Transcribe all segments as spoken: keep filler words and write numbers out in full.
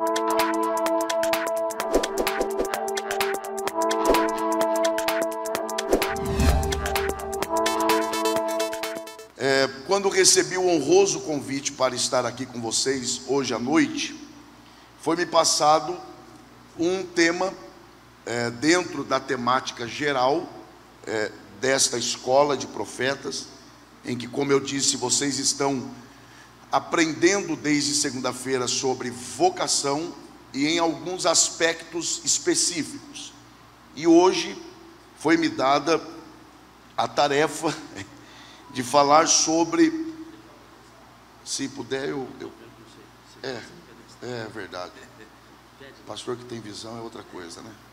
É, quando recebi o honroso convite para estar aqui com vocês hoje à noite, foi-me passado um tema é, dentro da temática geral é, desta escola de profetas, em que, como eu disse, vocês estão aprendendo desde segunda-feira sobre vocação e em alguns aspectos específicos. E hoje foi-me dada a tarefa de falar sobre, se puder eu, eu é, é verdade, pastor que tem visão é outra coisa, né?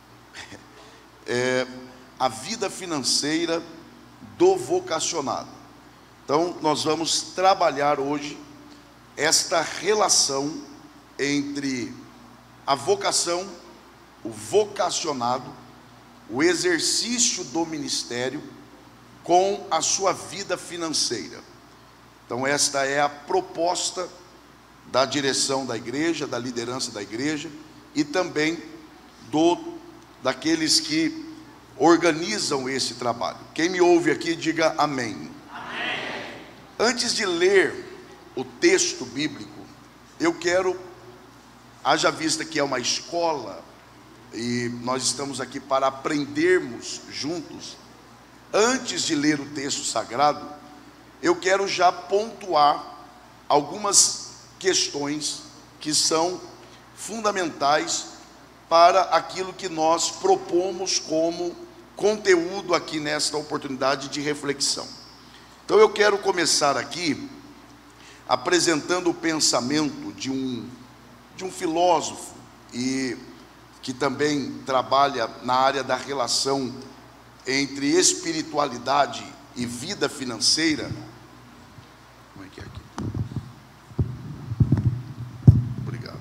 É, a vida financeira do vocacionado. Então nós vamos trabalhar hoje esta relação entre a vocação, o vocacionado, o exercício do ministério com a sua vida financeira. Então esta é a proposta da direção da igreja, da liderança da igreja e também do, daqueles que organizam esse trabalho. Quem me ouve aqui, diga amém. Amém. Antes de ler o texto bíblico, eu quero, haja vista que é uma escola e nós estamos aqui para aprendermos juntos. Antes de ler o texto sagrado, eu quero já pontuar algumas questões que são fundamentais para aquilo que nós propomos como conteúdo aqui nesta oportunidade de reflexão. Então eu quero começar aqui apresentando o pensamento de um, de um filósofo e que também trabalha na área da relação entre espiritualidade e vida financeira. Como é que é aqui? Obrigado.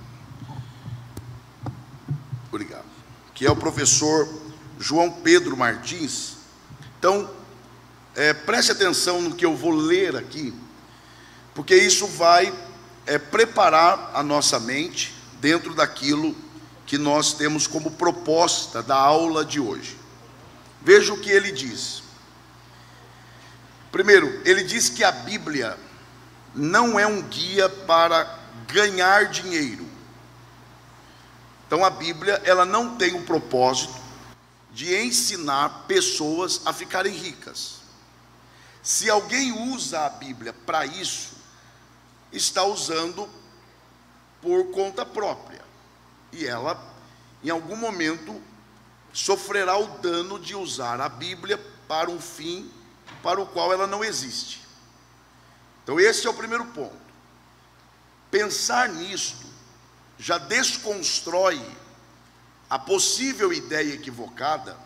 Obrigado. Que é o professor João Pedro Martins. Então, é, preste atenção no que eu vou ler aqui, porque isso vai é, preparar a nossa mente dentro daquilo que nós temos como proposta da aula de hoje. Veja o que ele diz. Primeiro, ele diz que a Bíblia não é um guia para ganhar dinheiro. Então a Bíblia, ela não tem o propósito de ensinar pessoas a ficarem ricas. Se alguém usa a Bíblia para isso, está usando por conta própria. E ela, em algum momento, sofrerá o dano de usar a Bíblia para um fim para o qual ela não existe. Então esse é o primeiro ponto. Pensar nisto já desconstrói a possível ideia equivocada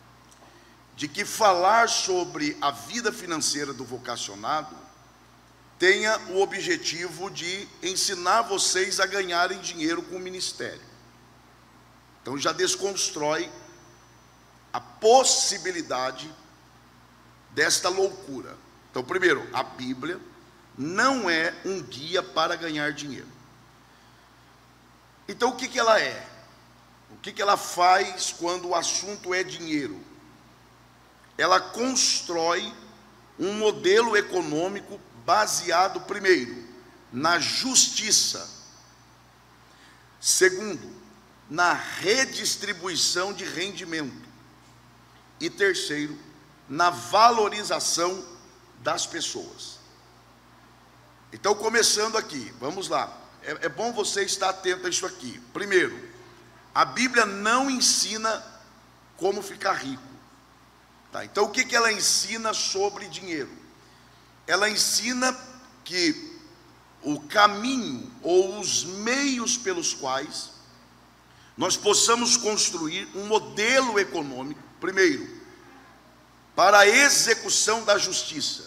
de que falar sobre a vida financeira do vocacionado tenha o objetivo de ensinar vocês a ganharem dinheiro com o ministério. Então já desconstrói a possibilidade desta loucura. Então, primeiro, a Bíblia não é um guia para ganhar dinheiro. Então, o que que ela é? O que que ela faz quando o assunto é dinheiro? Ela constrói um modelo econômico baseado, primeiro, na justiça. Segundo, na redistribuição de rendimento. E terceiro, na valorização das pessoas. Então, começando aqui, vamos lá. É, é bom você estar atento a isso aqui. Primeiro, a Bíblia não ensina como ficar rico. Tá? Então, o que que ela ensina sobre dinheiro? Ela ensina que o caminho ou os meios pelos quais nós possamos construir um modelo econômico, primeiro, para a execução da justiça,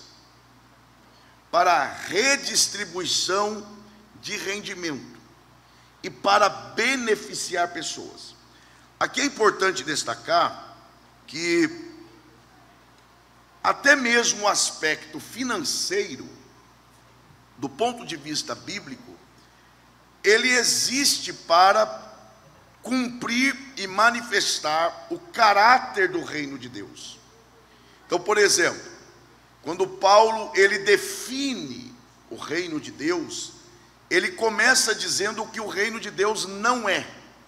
para a redistribuição de rendimento e para beneficiar pessoas. Aqui é importante destacar que até mesmo o aspecto financeiro, do ponto de vista bíblico, ele existe para cumprir e manifestar o caráter do reino de Deus. Então, por exemplo, quando Paulo ele define o reino de Deus, ele começa dizendo o que o reino de Deus não é.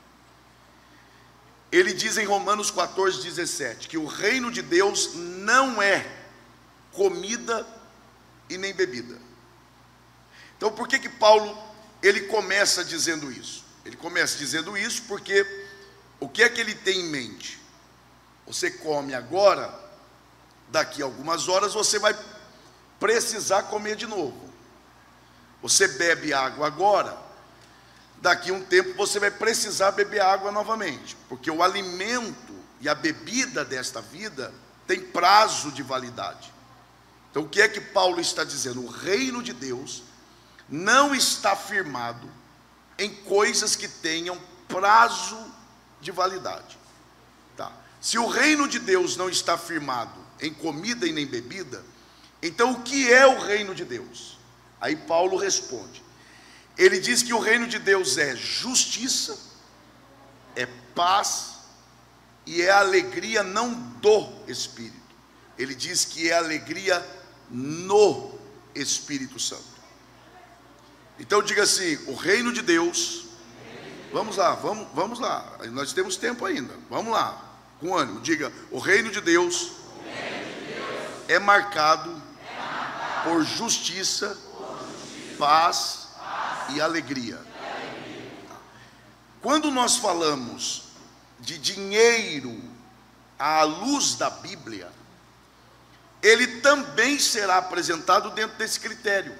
Ele diz em Romanos quatorze, dezessete, que o reino de Deus não é comida e nem bebida. Então, por que que Paulo ele começa dizendo isso? Ele começa dizendo isso porque o que é que ele tem em mente? Você come agora, daqui a algumas horas você vai precisar comer de novo. Você bebe água agora, daqui a um tempo você vai precisar beber água novamente, porque o alimento e a bebida desta vida tem prazo de validade. Então o que é que Paulo está dizendo? O reino de Deus não está firmado em coisas que tenham prazo de validade. Tá. Se o reino de Deus não está firmado em comida e nem bebida, então o que é o reino de Deus? Aí Paulo responde. Ele diz que o reino de Deus é justiça, é paz e é alegria não do Espírito. Ele diz que é alegria no Espírito Santo. Então diga assim, o reino de Deus, vamos lá, vamos, vamos lá, nós temos tempo ainda, vamos lá, com ânimo, diga, o reino de Deus, o reino de Deus é, marcado é marcado por justiça, por justiça paz, paz e alegria. E alegria. Quando nós falamos de dinheiro à luz da Bíblia, ele também será apresentado dentro desse critério.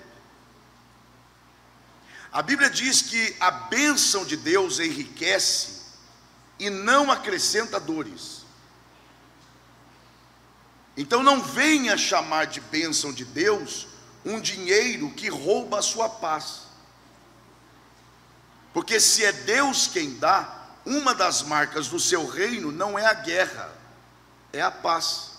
A Bíblia diz que a bênção de Deus enriquece e não acrescenta dores. Então não venha chamar de bênção de Deus um dinheiro que rouba a sua paz. Porque se é Deus quem dá, uma das marcas do seu reino não é a guerra, é a paz.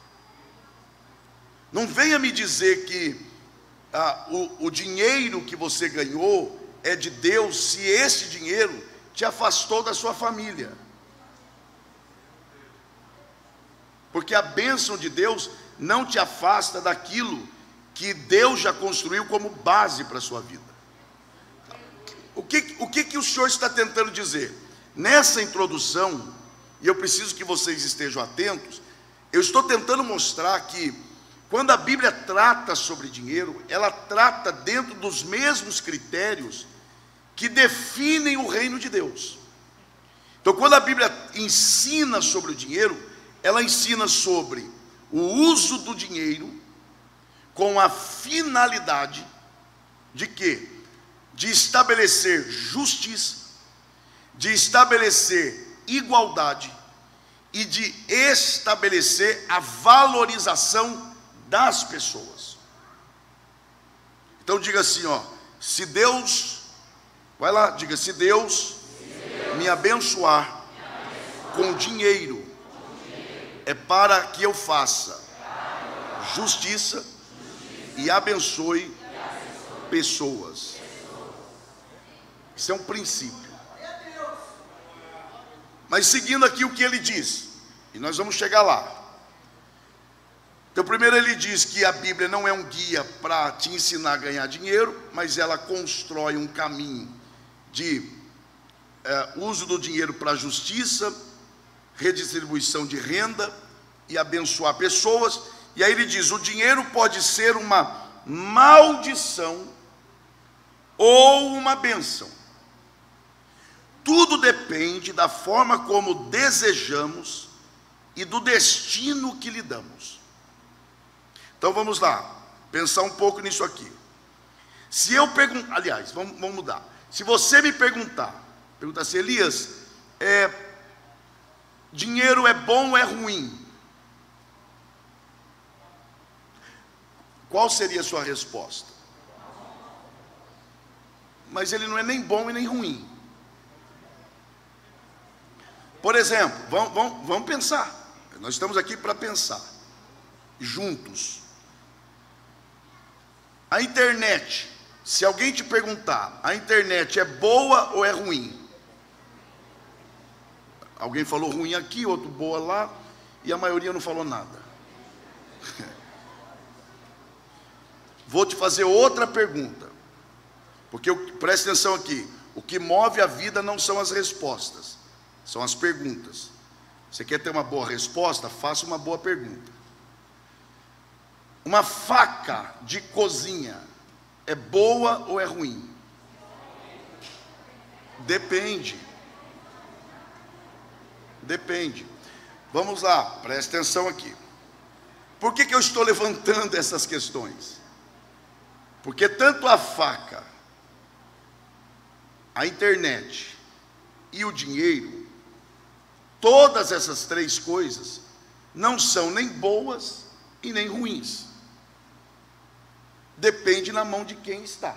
Não venha me dizer que Ah, o, o dinheiro que você ganhou é de Deus, se esse dinheiro te afastou da sua família. Porque a bênção de Deus não te afasta daquilo que Deus já construiu como base para a sua vida. O que, o que que o Senhor está tentando dizer? Nessa introdução, e eu preciso que vocês estejam atentos, eu estou tentando mostrar que quando a Bíblia trata sobre dinheiro, ela trata dentro dos mesmos critérios que definem o reino de Deus. Então, quando a Bíblia ensina sobre o dinheiro, ela ensina sobre o uso do dinheiro com a finalidade de quê? De estabelecer justiça, de estabelecer igualdade e de estabelecer a valorização das pessoas. Então diga assim, ó, se Deus, vai lá, diga, se Deus, se Deus me, abençoar me abençoar com dinheiro, com dinheiro é para que eu faça justiça, justiça e abençoe, e abençoe pessoas. pessoas. Isso é um princípio. Mas seguindo aqui o que ele diz, e nós vamos chegar lá. Então, primeiro ele diz que a Bíblia não é um guia para te ensinar a ganhar dinheiro, mas ela constrói um caminho de é, uso do dinheiro para a justiça, redistribuição de renda e abençoar pessoas. E aí ele diz, o dinheiro pode ser uma maldição ou uma bênção. Tudo depende da forma como desejamos e do destino que lhe damos. Então vamos lá, pensar um pouco nisso aqui. Se eu perguntar, aliás, vamos, vamos mudar. Se você me perguntar, perguntar assim, Elias, é, dinheiro é bom ou é ruim? Qual seria a sua resposta? Mas ele não é nem bom e nem ruim. Por exemplo, vamos, vamos, vamos pensar. Nós estamos aqui para pensar juntos. A internet Se alguém te perguntar, a internet é boa ou é ruim? Alguém falou ruim aqui, outro boa lá, e a maioria não falou nada. Vou te fazer outra pergunta, porque eu, preste atenção aqui, o que move a vida não são as respostas, são as perguntas. Você quer ter uma boa resposta? Faça uma boa pergunta. Uma faca de cozinha é boa ou é ruim? Depende. Depende. Vamos lá, preste atenção aqui. Por que que eu estou levantando essas questões? Porque tanto a faca, a internet e o dinheiro, todas essas três coisas não são nem boas e nem ruins. Depende na mão de quem está.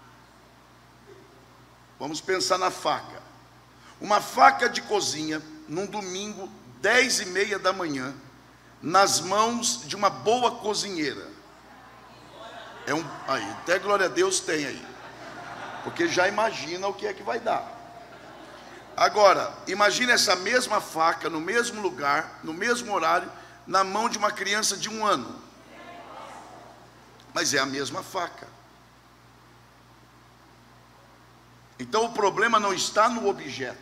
Vamos pensar na faca. Uma faca de cozinha, num domingo, dez e meia da manhã, nas mãos de uma boa cozinheira. É um, aí, até glória a Deus tem aí, porque já imagina o que é que vai dar. Agora, imagine essa mesma faca, no mesmo lugar, no mesmo horário, na mão de uma criança de um ano. Mas é a mesma faca. Então o problema não está no objeto.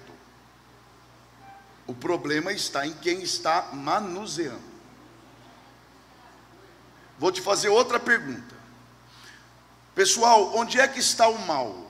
O problema está em quem está manuseando. Vou te fazer outra pergunta. Pessoal, onde é que está o mal?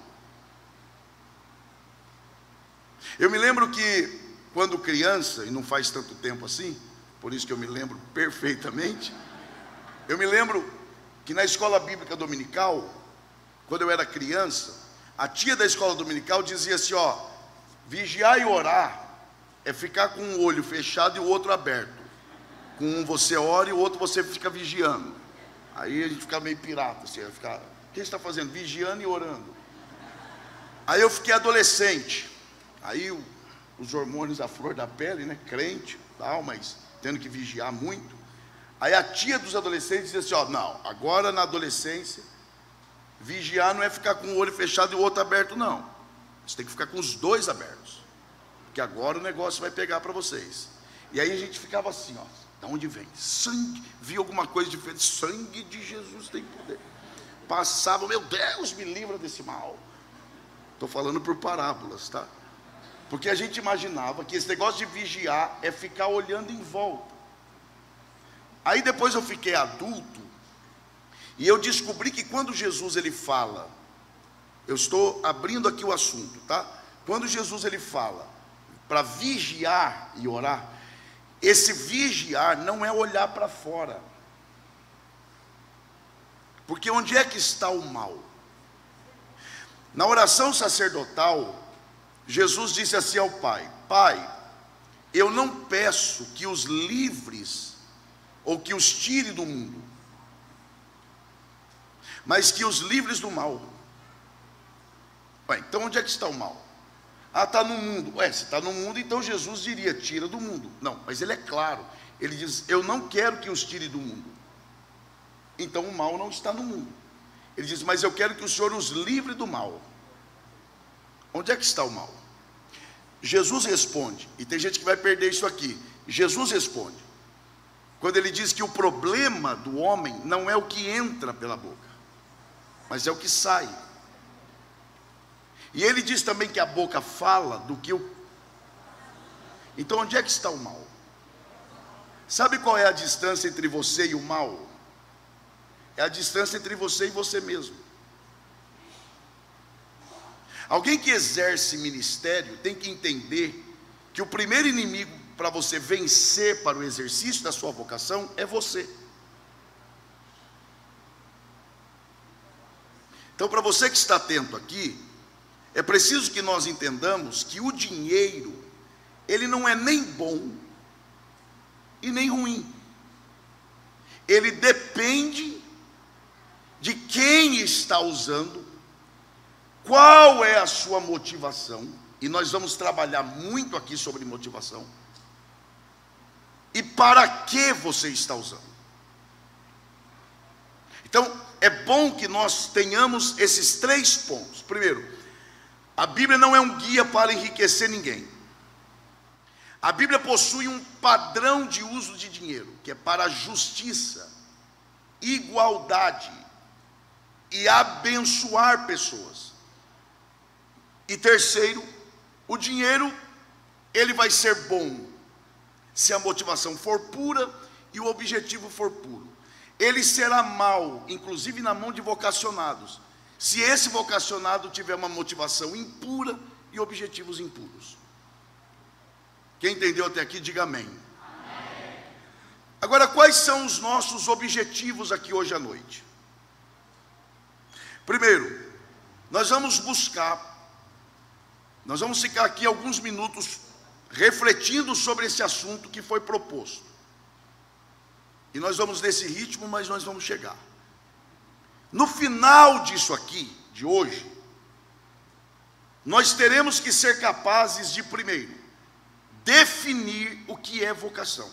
Eu me lembro que, quando criança, e não faz tanto tempo assim, por isso que eu me lembro perfeitamente, eu me lembro que na escola bíblica dominical, quando eu era criança, a tia da escola dominical dizia assim, ó, vigiar e orar é ficar com um olho fechado e o outro aberto. Com um você ora e o outro você fica vigiando. Aí a gente fica meio pirata, assim, fica, o que você está fazendo? Vigiando e orando. Aí eu fiquei adolescente, aí o, os hormônios à flor da pele, né, crente, tal, mas tendo que vigiar muito. Aí a tia dos adolescentes dizia assim, ó, não, agora na adolescência, vigiar não é ficar com o olho fechado e o outro aberto, não. Você tem que ficar com os dois abertos, porque agora o negócio vai pegar para vocês. E aí a gente ficava assim, ó, de onde vem? Sangue, via alguma coisa diferente, sangue de Jesus tem poder. Passava, meu Deus, me livra desse mal. Estou falando por parábolas, tá? Porque a gente imaginava que esse negócio de vigiar é ficar olhando em volta. Aí depois eu fiquei adulto, e eu descobri que quando Jesus ele fala, eu estou abrindo aqui o assunto, tá? Quando Jesus ele fala para vigiar e orar, esse vigiar não é olhar para fora. Porque onde é que está o mal? Na oração sacerdotal, Jesus disse assim ao Pai, Pai, eu não peço que os livres ou que os tire do mundo, mas que os livres do mal. Ué, então onde é que está o mal? Ah, está no mundo. Ué, se está no mundo, então Jesus diria, tira do mundo. Não, mas ele é claro, ele diz, eu não quero que os tire do mundo. Então o mal não está no mundo. Ele diz, mas eu quero que o Senhor os livre do mal. Onde é que está o mal? Jesus responde, e tem gente que vai perder isso aqui. Jesus responde, quando ele diz que o problema do homem não é o que entra pela boca, mas é o que sai. E ele diz também que a boca fala do que o... Então onde é que está o mal? Sabe qual é a distância entre você e o mal? É a distância entre você e você mesmo. Alguém que exerce ministério tem que entender que o primeiro inimigo para você vencer para o exercício da sua vocação é você. Então, para você que está atento aqui, é preciso que nós entendamos que o dinheiro, ele não é nem bom e nem ruim. Ele depende de quem está usando, qual é a sua motivação, e nós vamos trabalhar muito aqui sobre motivação, e para que você está usando. Então, é bom que nós tenhamos esses três pontos. Primeiro, a Bíblia não é um guia para enriquecer ninguém. A Bíblia possui um padrão de uso de dinheiro, que é para a justiça, igualdade e abençoar pessoas. E terceiro, o dinheiro, ele vai ser bom se a motivação for pura e o objetivo for puro. Ele será mau, inclusive na mão de vocacionados, se esse vocacionado tiver uma motivação impura e objetivos impuros. Quem entendeu até aqui, diga amém. Amém. Agora, quais são os nossos objetivos aqui hoje à noite? Primeiro, nós vamos buscar, nós vamos ficar aqui alguns minutos refletindo sobre esse assunto que foi proposto. E nós vamos nesse ritmo, mas nós vamos chegar. No final disso aqui, de hoje, nós teremos que ser capazes de, primeiro, definir o que é vocação.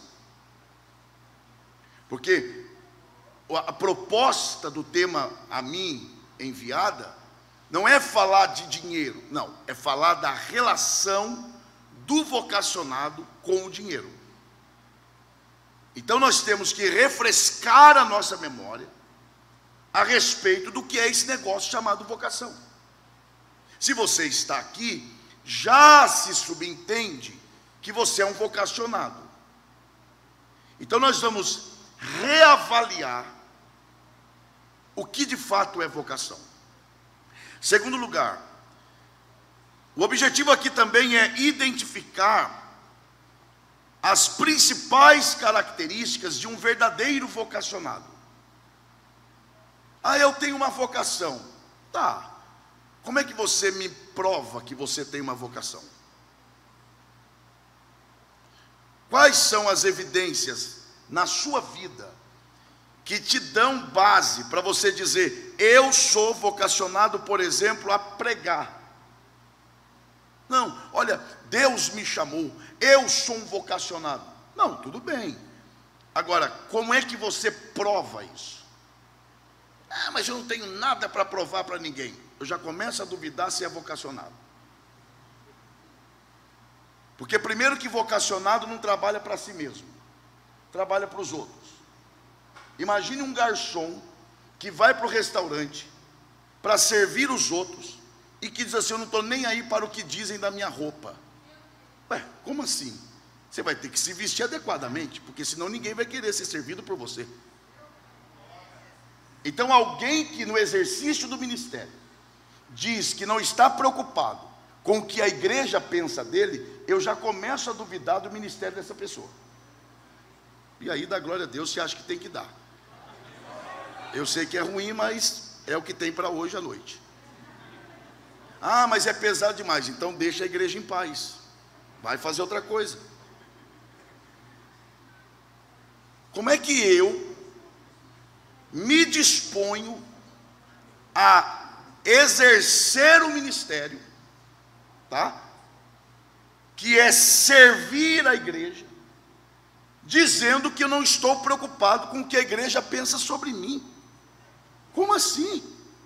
Porque a proposta do tema a mim enviada não é falar de dinheiro, não, é falar da relação do vocacionado com o dinheiro. Então nós temos que refrescar a nossa memória a respeito do que é esse negócio chamado vocação. Se você está aqui, já se subentende que você é um vocacionado. Então nós vamos reavaliar o que de fato é vocação. Segundo lugar, o objetivo aqui também é identificar as principais características de um verdadeiro vocacionado. Ah, eu tenho uma vocação. Tá. Como é que você me prova que você tem uma vocação? Quais são as evidências na sua vida que te dão base para você dizer: eu sou vocacionado, por exemplo, a pregar? Não, olha, Deus me chamou, eu sou um vocacionado. Não, tudo bem. Agora, como é que você prova isso? Ah, mas eu não tenho nada para provar para ninguém. Eu já começo a duvidar se é vocacionado. Porque primeiro que vocacionado não trabalha para si mesmo, trabalha para os outros. Imagine um garçom que vai para o restaurante para servir os outros e que diz assim: eu não estou nem aí para o que dizem da minha roupa. Ué, como assim? Você vai ter que se vestir adequadamente, porque senão ninguém vai querer ser servido por você. Então alguém que no exercício do ministério diz que não está preocupado com o que a igreja pensa dele, eu já começo a duvidar do ministério dessa pessoa. E aí, dá glória a Deus, se acha que tem que dar. Eu sei que é ruim, mas é o que tem para hoje à noite. Ah, mas é pesado demais. Então deixa a igreja em paz, vai fazer outra coisa. Como é que eu me disponho a exercer o ministério, tá? Que é servir a igreja, dizendo que eu não estou preocupado com o que a igreja pensa sobre mim? Como assim?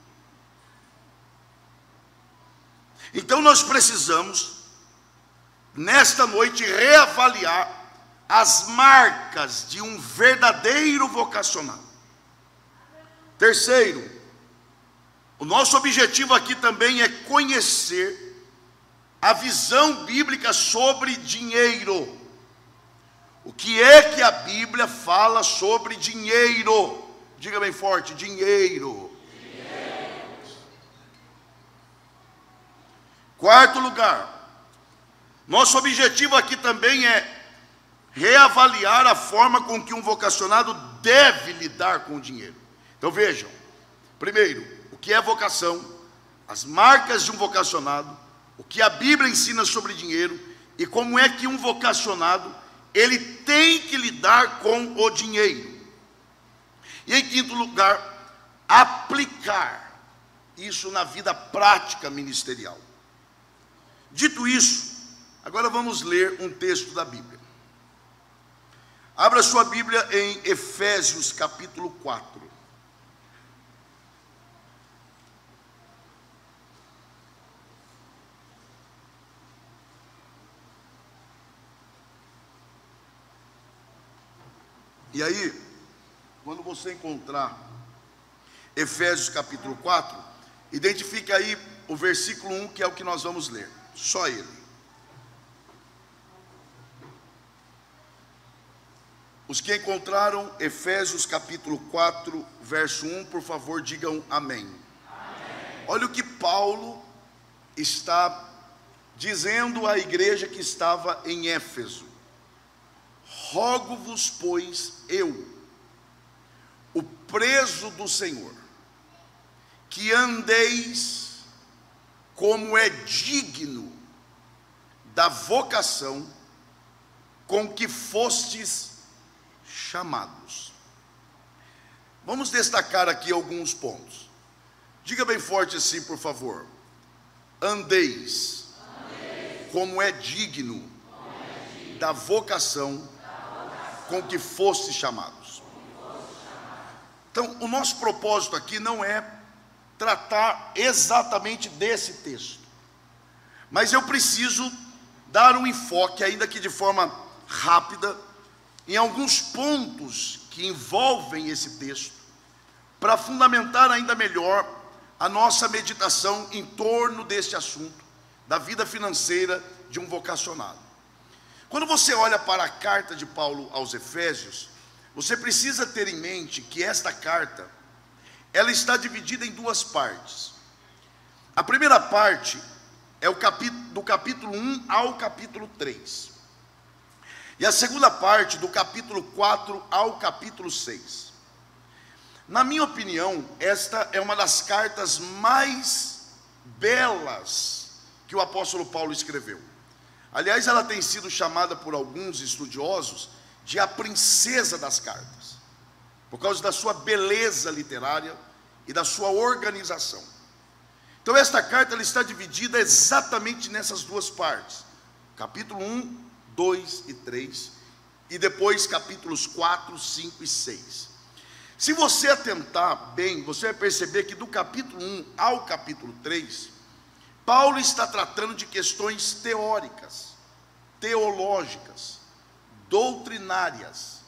Então nós precisamos, nesta noite, reavaliar as marcas de um verdadeiro vocacionado. Terceiro, o nosso objetivo aqui também é conhecer a visão bíblica sobre dinheiro. O que é que a Bíblia fala sobre dinheiro? Diga bem forte: dinheiro. Dinheiro. Quarto lugar, nosso objetivo aqui também é reavaliar a forma com que um vocacionado deve lidar com o dinheiro. Então vejam, primeiro, o que é vocação, as marcas de um vocacionado, o que a Bíblia ensina sobre dinheiro e como é que um vocacionado ele tem que lidar com o dinheiro. E em quinto lugar, aplicar isso na vida prática ministerial. Dito isso, agora vamos ler um texto da Bíblia. Abra sua Bíblia em Efésios capítulo quatro. E aí, quando você encontrar Efésios capítulo quatro, identifica aí o versículo um, que é o que nós vamos ler, só ele. Os que encontraram Efésios capítulo quatro, verso um, por favor, digam amém. Amém. Olha o que Paulo está dizendo à igreja que estava em Éfeso: rogo-vos, pois, eu, o preso do Senhor, que andeis como é digno da vocação com que fostes chamados. Vamos destacar aqui alguns pontos. Diga bem forte assim, por favor: andeis, andeis. Como é digno, como é digno da, vocação da vocação com que fostes chamados. Então, o nosso propósito aqui não é tratar exatamente desse texto, mas eu preciso dar um enfoque, ainda que de forma rápida, em alguns pontos que envolvem esse texto, para fundamentar ainda melhor a nossa meditação em torno deste assunto, da vida financeira de um vocacionado. Quando você olha para a carta de Paulo aos Efésios, você precisa ter em mente que esta carta, ela está dividida em duas partes. A primeira parte é o capítulo, do capítulo um ao capítulo três. E a segunda parte, do capítulo quatro ao capítulo seis. Na minha opinião, esta é uma das cartas mais belas que o apóstolo Paulo escreveu. Aliás, ela tem sido chamada por alguns estudiosos de a princesa das cartas, por causa da sua beleza literária e da sua organização. Então esta carta ela está dividida exatamente nessas duas partes: capítulo um, dois e três, e depois capítulos quatro, cinco e seis. Se você atentar bem, você vai perceber que do capítulo um ao capítulo três, Paulo está tratando de questões teóricas, teológicas, doutrinárias.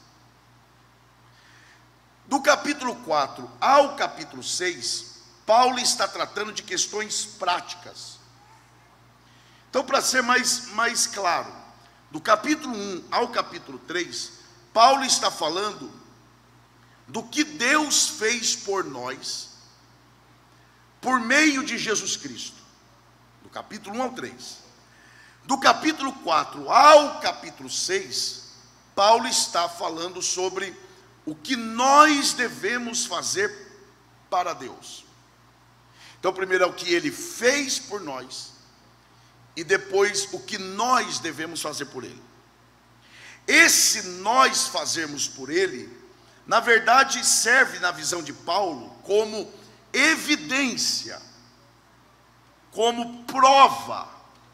Do capítulo quatro ao capítulo seis, Paulo está tratando de questões práticas. Então, para ser mais, mais claro, do capítulo um ao capítulo três, Paulo está falando do que Deus fez por nós, por meio de Jesus Cristo, do capítulo um ao três. Do capítulo quatro ao capítulo seis, Paulo está falando sobre o que nós devemos fazer para Deus. Então, primeiro é o que Ele fez por nós, e depois o que nós devemos fazer por Ele. Esse nós fazermos por Ele, na verdade, serve na visão de Paulo como evidência, como prova,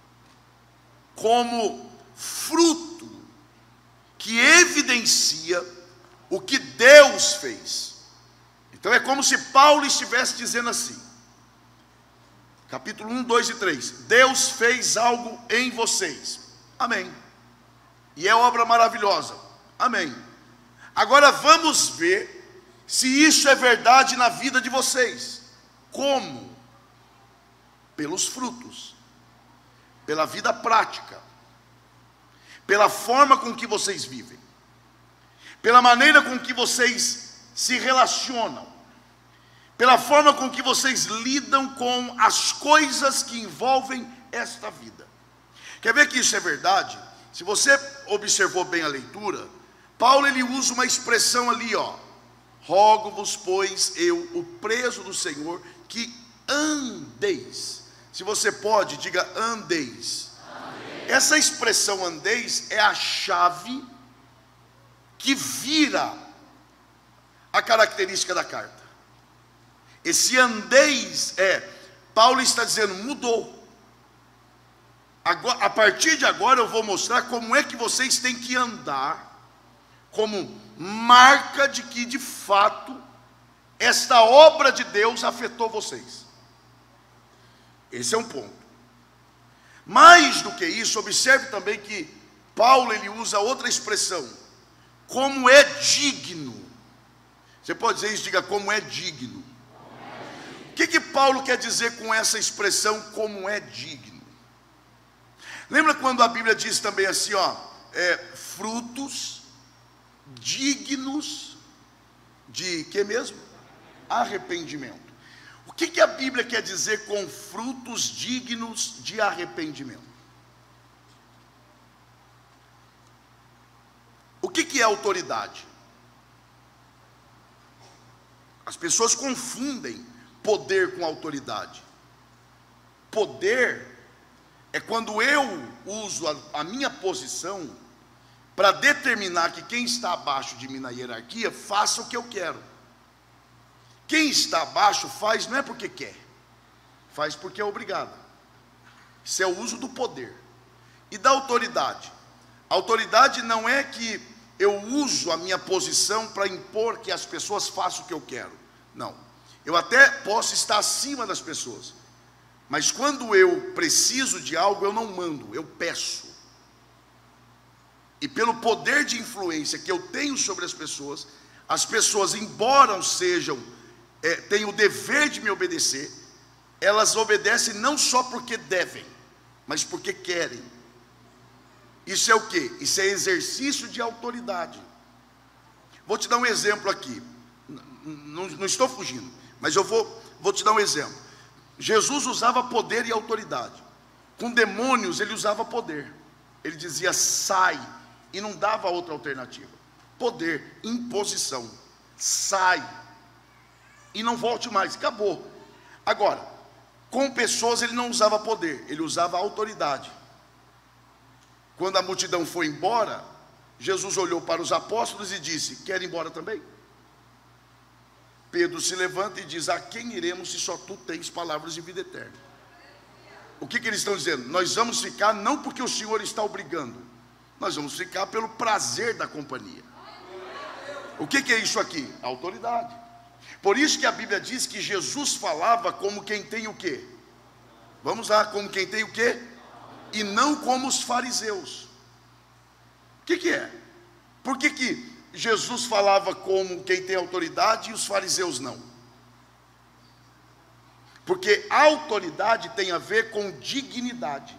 como fruto que evidencia o que Deus fez. Então é como se Paulo estivesse dizendo assim, capítulo um, dois e três: Deus fez algo em vocês, amém, e é obra maravilhosa, amém. Agora vamos ver se isso é verdade na vida de vocês. Como? Pelos frutos, pela vida prática, pela forma com que vocês vivem, pela maneira com que vocês se relacionam, pela forma com que vocês lidam com as coisas que envolvem esta vida. Quer ver que isso é verdade? Se você observou bem a leitura, Paulo ele usa uma expressão ali, ó: rogo-vos, pois, eu, o preso do Senhor, que andeis. Se você pode, diga andeis. Amém. Essa expressão andeis é a chave que vira a característica da carta. Esse andeis é, Paulo está dizendo, mudou. Agora, a partir de agora eu vou mostrar como é que vocês têm que andar, como marca de que de fato esta obra de Deus afetou vocês. Esse é um ponto. Mais do que isso, observe também que Paulo ele usa outra expressão: como é digno. Você pode dizer isso, diga como é digno. O que que Paulo quer dizer com essa expressão, como é digno? Lembra quando a Bíblia diz também assim, ó, é, frutos dignos de que mesmo? Arrependimento. O que que a Bíblia quer dizer com frutos dignos de arrependimento? O que que é autoridade? As pessoas confundem poder com autoridade. Poder é quando eu uso a, a minha posição para determinar que quem está abaixo de mim na hierarquia faça o que eu quero. Quem está abaixo faz não é porque quer, faz porque é obrigado. Isso é o uso do poder. E da autoridade. A autoridade não é que eu uso a minha posição para impor que as pessoas façam o que eu quero. Não. Eu até posso estar acima das pessoas, mas quando eu preciso de algo, eu não mando, eu peço. E pelo poder de influência que eu tenho sobre as pessoas, as pessoas, embora sejam, é, tenham o dever de me obedecer, elas obedecem não só porque devem, mas porque querem. Isso é o quê? Isso é exercício de autoridade. Vou te dar um exemplo aqui. Não, não estou fugindo, mas eu vou, vou te dar um exemplo. Jesus usava poder e autoridade. Com demônios ele usava poder. Ele dizia sai, e não dava outra alternativa. Poder, imposição. Sai, e não volte mais, acabou. Agora, com pessoas ele não usava poder, ele usava autoridade. Quando a multidão foi embora, Jesus olhou para os apóstolos e disse: querem ir embora também? Pedro se levanta e diz: a quem iremos se só tu tens palavras de vida eterna? O que que eles estão dizendo? Nós vamos ficar não porque o Senhor está obrigando, nós vamos ficar pelo prazer da companhia. O que que é isso aqui? Autoridade. Por isso que a Bíblia diz que Jesus falava como quem tem o quê? Vamos lá, como quem tem o quê? E não como os fariseus. O que que é? Por que que Jesus falava como quem tem autoridade e os fariseus não? Porque a autoridade tem a ver com dignidade.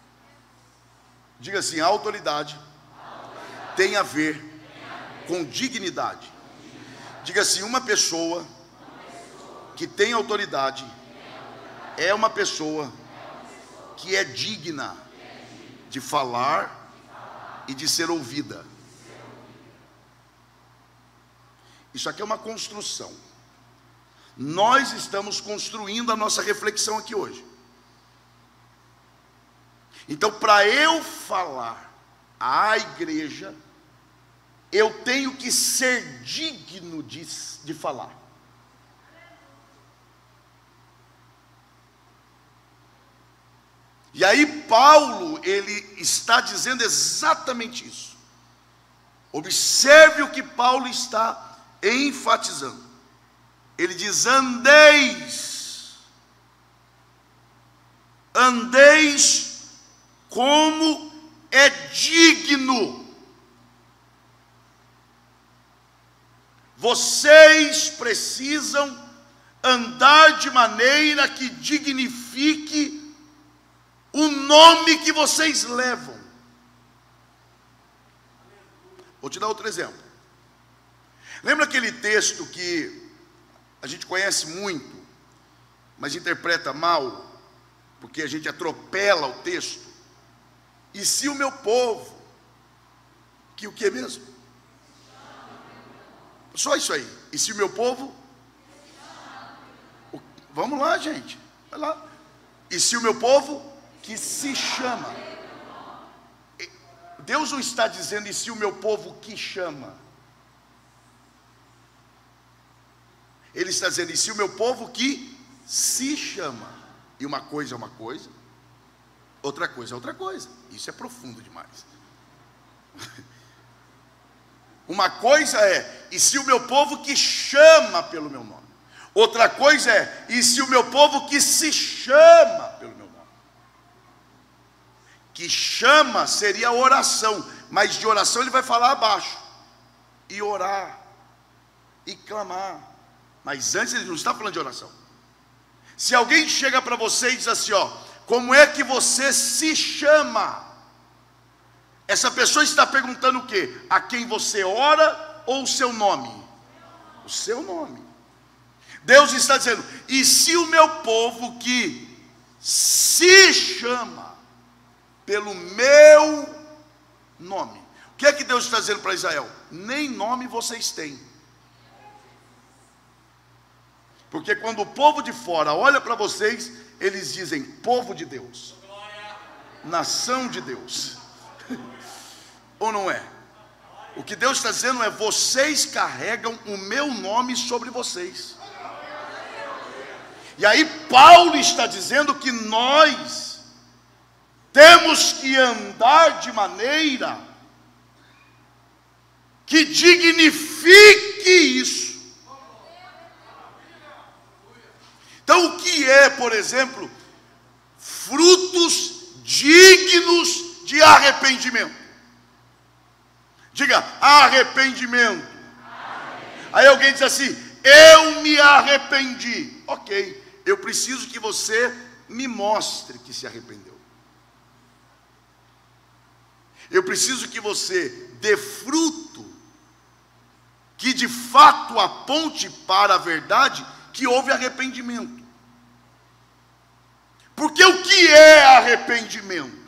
Diga assim, a autoridade, autoridade. Tem a ver, tem a ver. Com dignidade. Diga assim, uma pessoa, uma pessoa que tem autoridade, tem autoridade. É uma pessoa, é uma pessoa que é digna, que é digna de, falar de falar e de ser ouvida. Isso aqui é uma construção. Nós estamos construindo a nossa reflexão aqui hoje. Então, para eu falar à igreja, eu tenho que ser digno de, de falar. E aí Paulo, ele está dizendo exatamente isso. Observe o que Paulo está enfatizando. Ele diz: andeis, andeis como é digno. Vocês precisam andar de maneira que dignifique o nome que vocês levam. Vou te dar outro exemplo. Lembra aquele texto que a gente conhece muito, mas interpreta mal, porque a gente atropela o texto? E se o meu povo, que o que mesmo? Só isso aí. E se o meu povo? O, vamos lá, gente. Vai lá. E se o meu povo que se chama? Deus não está dizendo e se o meu povo que chama. Ele está dizendo e se o meu povo que se chama. E uma coisa é uma coisa, outra coisa é outra coisa. Isso é profundo demais. Uma coisa é, e se o meu povo que chama pelo meu nome. Outra coisa é, e se o meu povo que se chama pelo meu nome. Que chama seria oração, mas de oração ele vai falar abaixo. e orar, e clamar. Mas antes ele não está falando de oração. Se alguém chega para você e diz assim, ó, como é que você se chama? Essa pessoa está perguntando o quê? A quem você ora ou o seu nome? O seu nome. Deus está dizendo, e se o meu povo que se chama pelo meu nome. O que é que Deus está dizendo para Israel? Nem nome vocês têm. Porque quando o povo de fora olha para vocês, eles dizem povo de Deus, nação de Deus. Ou não é? O que Deus está dizendo é, vocês carregam o meu nome sobre vocês. E aí Paulo está dizendo que nós temos que andar de maneira que dignifique isso. Então o que é, por exemplo, frutos dignos de arrependimento? Diga, arrependimento. Aí alguém diz assim, eu me arrependi. Ok, eu preciso que você me mostre que se arrependeu. Eu preciso que você dê fruto que de fato aponte para a verdade que houve arrependimento. Porque o que é arrependimento?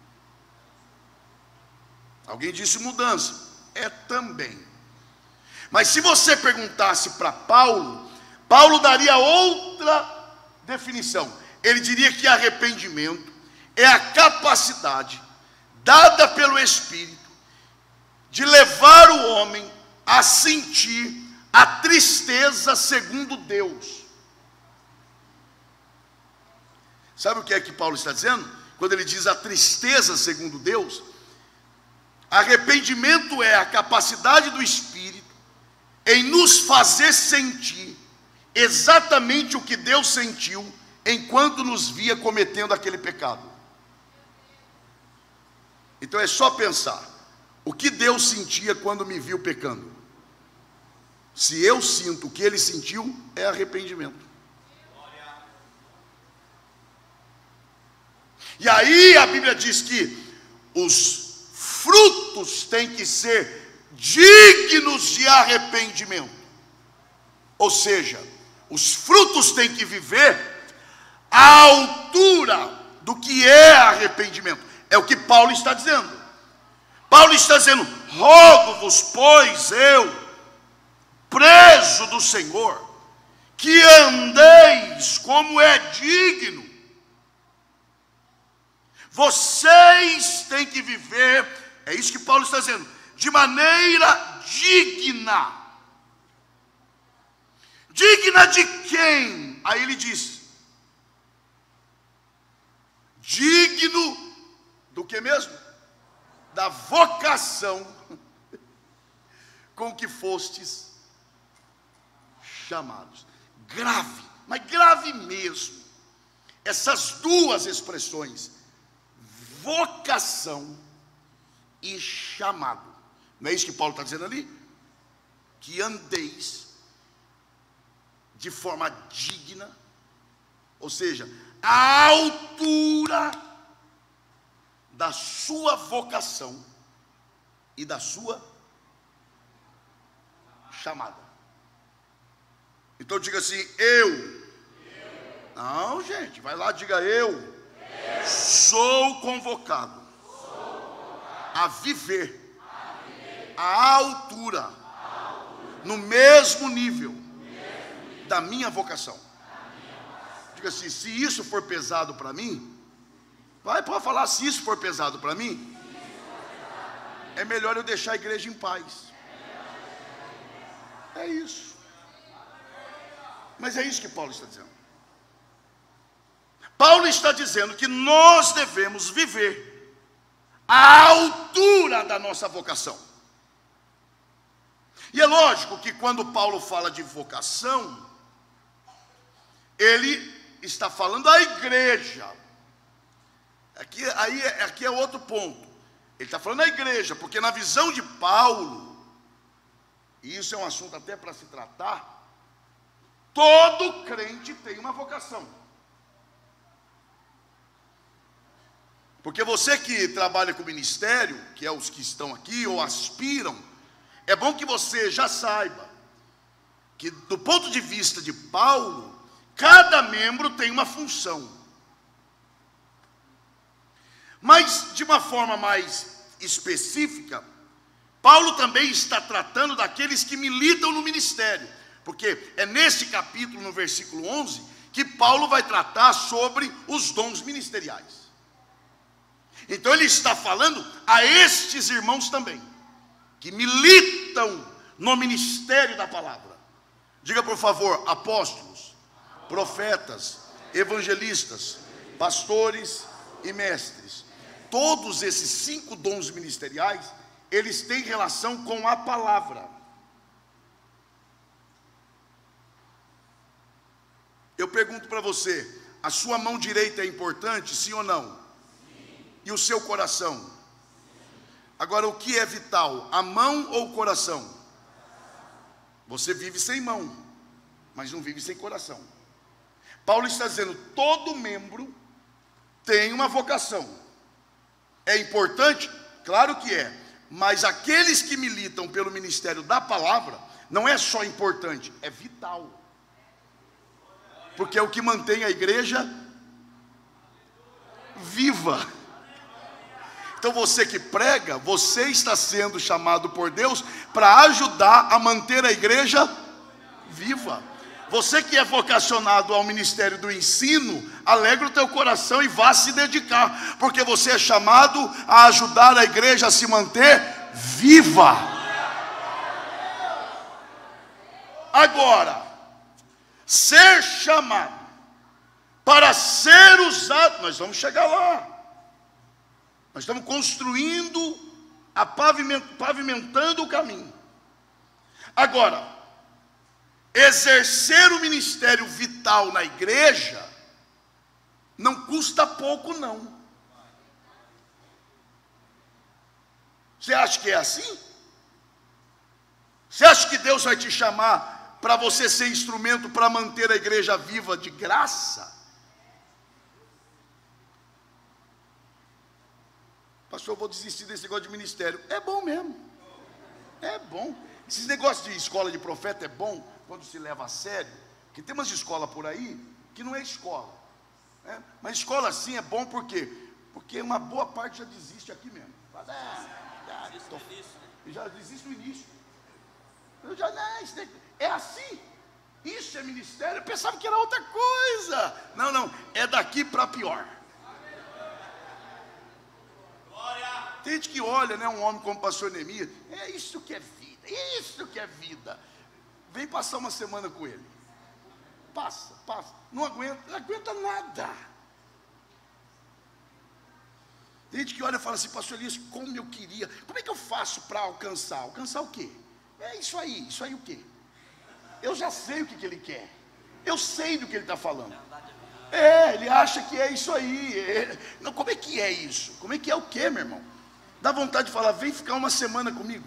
Alguém disse mudança. É também. Mas se você perguntasse para Paulo, Paulo daria outra definição. Ele diria que arrependimento é a capacidade dada pelo Espírito de levar o homem a sentir a tristeza segundo Deus. Sabe o que é que Paulo está dizendo? Quando ele diz a tristeza segundo Deus, arrependimento é a capacidade do Espírito em nos fazer sentir exatamente o que Deus sentiu enquanto nos via cometendo aquele pecado. Então é só pensar, o que Deus sentia quando me viu pecando? Se eu sinto o que ele sentiu, é arrependimento. E aí a Bíblia diz que os frutos têm que ser dignos de arrependimento. Ou seja, os frutos têm que viver à altura do que é arrependimento. É o que Paulo está dizendo. Paulo está dizendo, rogo-vos, pois eu, preso do Senhor, que andeis como é digno. Vocês têm que viver, é isso que Paulo está dizendo, de maneira digna. Digna de quem? Aí ele diz, digno do que mesmo? Da vocação com que fostes chamados. Grave, mas grave mesmo. Essas duas expressões, vocação e chamado. Não é isso que Paulo está dizendo ali? Que andeis de forma digna, ou seja, à altura da sua vocação e da sua chamada. Então diga assim, eu. eu. Não, gente, vai lá, diga eu. eu. Sou convocado, Sou convocado a, viver a viver à altura, altura no mesmo nível, mesmo nível da minha vocação. Minha vocação. Diga assim, se isso for pesado para mim, vai, pode falar, se isso for pesado para mim, é melhor eu deixar a igreja em paz. É isso. Mas é isso que Paulo está dizendo. Paulo está dizendo que nós devemos viver à altura da nossa vocação. E é lógico que quando Paulo fala de vocação, ele está falando à igreja. Aqui, aí, aqui é outro ponto. Ele está falando à igreja, porque na visão de Paulo, e isso é um assunto até para se tratar, todo crente tem uma vocação. Porque você que trabalha com o ministério, que é os que estão aqui ou aspiram, é bom que você já saiba que, do ponto de vista de Paulo, cada membro tem uma função. Mas, de uma forma mais específica, Paulo também está tratando daqueles que militam no ministério, porque é nesse capítulo, no versículo onze, que Paulo vai tratar sobre os dons ministeriais. Então ele está falando a estes irmãos também, que militam no ministério da palavra. Diga por favor: apóstolos, profetas, evangelistas, pastores e mestres. Todos esses cinco dons ministeriais, eles têm relação com a palavra. Eu pergunto para você: a sua mão direita é importante, sim ou não? Sim. E o seu coração? Agora, o que é vital, a mão ou o coração? Você vive sem mão, mas não vive sem coração. Paulo está dizendo: todo membro tem uma vocação. É importante? Claro que é. Mas aqueles que militam pelo ministério da palavra, não é só importante, é vital. Porque é o que mantém a igreja viva. Então você que prega, você está sendo chamado por Deus para ajudar a manter a igreja viva. Você que é vocacionado ao ministério do ensino, alegra o teu coração e vá se dedicar, porque você é chamado a ajudar a igreja a se manter viva. Agora, ser chamado para ser usado, nós vamos chegar lá. Nós estamos construindo, a paviment, pavimentando o caminho. Agora, exercer o ministério vital na igreja não custa pouco, não. Você acha que é assim? Você acha que Deus vai te chamar para você ser instrumento para manter a igreja viva de graça? Pastor, eu vou desistir desse negócio de ministério. É bom mesmo. É bom. Esses negócios de escola de profeta é bom quando se leva a sério. Porque tem umas escolas por aí que não é escola, né? Mas escola assim é bom por quê? Porque uma boa parte já desiste aqui mesmo. Fala, ah, já, tô, já desiste no início. Eu já, não, isso é assim. Isso é ministério. Eu pensava que era outra coisa. Não, não. É daqui para pior. Tem gente que olha, né, um homem como o pastor Neemias, é isso que é vida, isso que é vida. Vem passar uma semana com ele. Passa, passa. Não aguenta, não aguenta nada. Tem gente que olha e fala assim: pastor Elias, como eu queria, como é que eu faço para alcançar? Alcançar o quê? É isso aí, isso aí o quê? Eu já sei o que, que ele quer. Eu sei do que ele está falando. É, ele acha que é isso aí. É, não, como é que é isso? Como é que é o quê, meu irmão? Dá vontade de falar: vem ficar uma semana comigo.